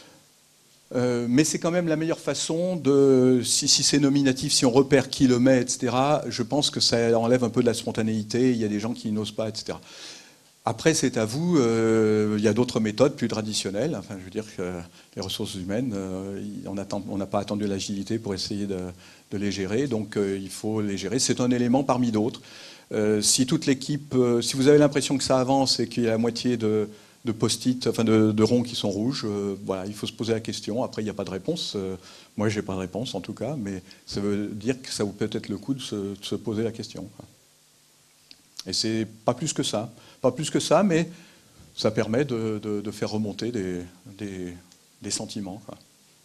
Euh, mais c'est quand même la meilleure façon de, si, si c'est nominatif, si on repère qui le met, et cetera, je pense que ça enlève un peu de la spontanéité, il y a des gens qui n'osent pas, et cetera. Après, c'est à vous, euh, il y a d'autres méthodes plus traditionnelles. Enfin, je veux dire que les ressources humaines, euh, on n'a pas attendu l'agilité pour essayer de, de les gérer, donc euh, il faut les gérer. C'est un élément parmi d'autres. Euh, si toute l'équipe, euh, si vous avez l'impression que ça avance et qu'il y a la moitié de, de post-it, enfin de, de ronds qui sont rouges, euh, voilà, il faut se poser la question. Après, il n'y a pas de réponse. Euh, moi, j'ai pas de réponse en tout cas, mais ça veut dire que ça vaut peut-être le coup de se, de se poser la question. Et c'est pas plus que ça, pas plus que ça, mais ça permet de, de, de faire remonter des, des, des sentiments, quoi.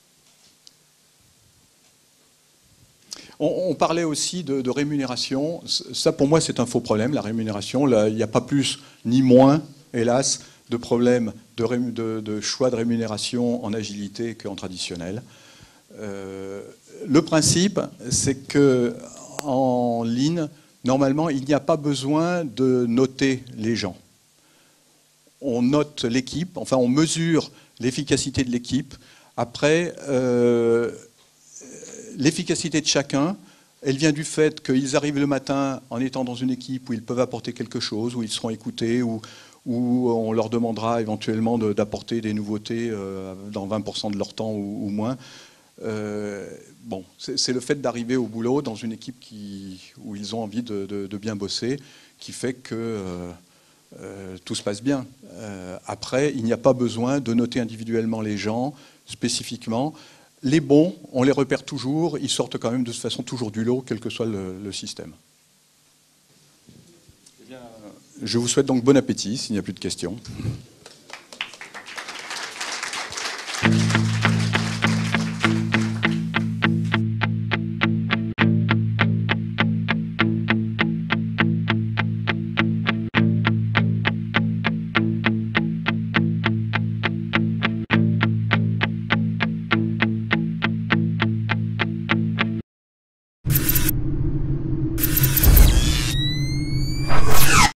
On, on parlait aussi de, de rémunération. Ça, pour moi, c'est un faux problème, la rémunération. Là, il n'y a pas plus ni moins, hélas, de problème de, de, de choix de rémunération en agilité qu'en traditionnel. Euh, le principe, c'est qu'en Lean, normalement, il n'y a pas besoin de noter les gens. On note l'équipe, enfin on mesure l'efficacité de l'équipe. Après, euh, l'efficacité de chacun, elle vient du fait qu'ils arrivent le matin en étant dans une équipe où ils peuvent apporter quelque chose, où ils seront écoutés, où, où on leur demandera éventuellement de, d'apporter des nouveautés euh, dans vingt pour cent de leur temps ou, ou moins. Euh, bon, c'est, c'est le fait d'arriver au boulot dans une équipe qui, où ils ont envie de, de, de bien bosser qui fait que euh, euh, tout se passe bien. Euh, après, il n'y a pas besoin de noter individuellement les gens, spécifiquement. Les bons, on les repère toujours, ils sortent quand même de toute façon toujours du lot, quel que soit le, le système. Eh bien, je vous souhaite donc bon appétit, s'il n'y a plus de questions.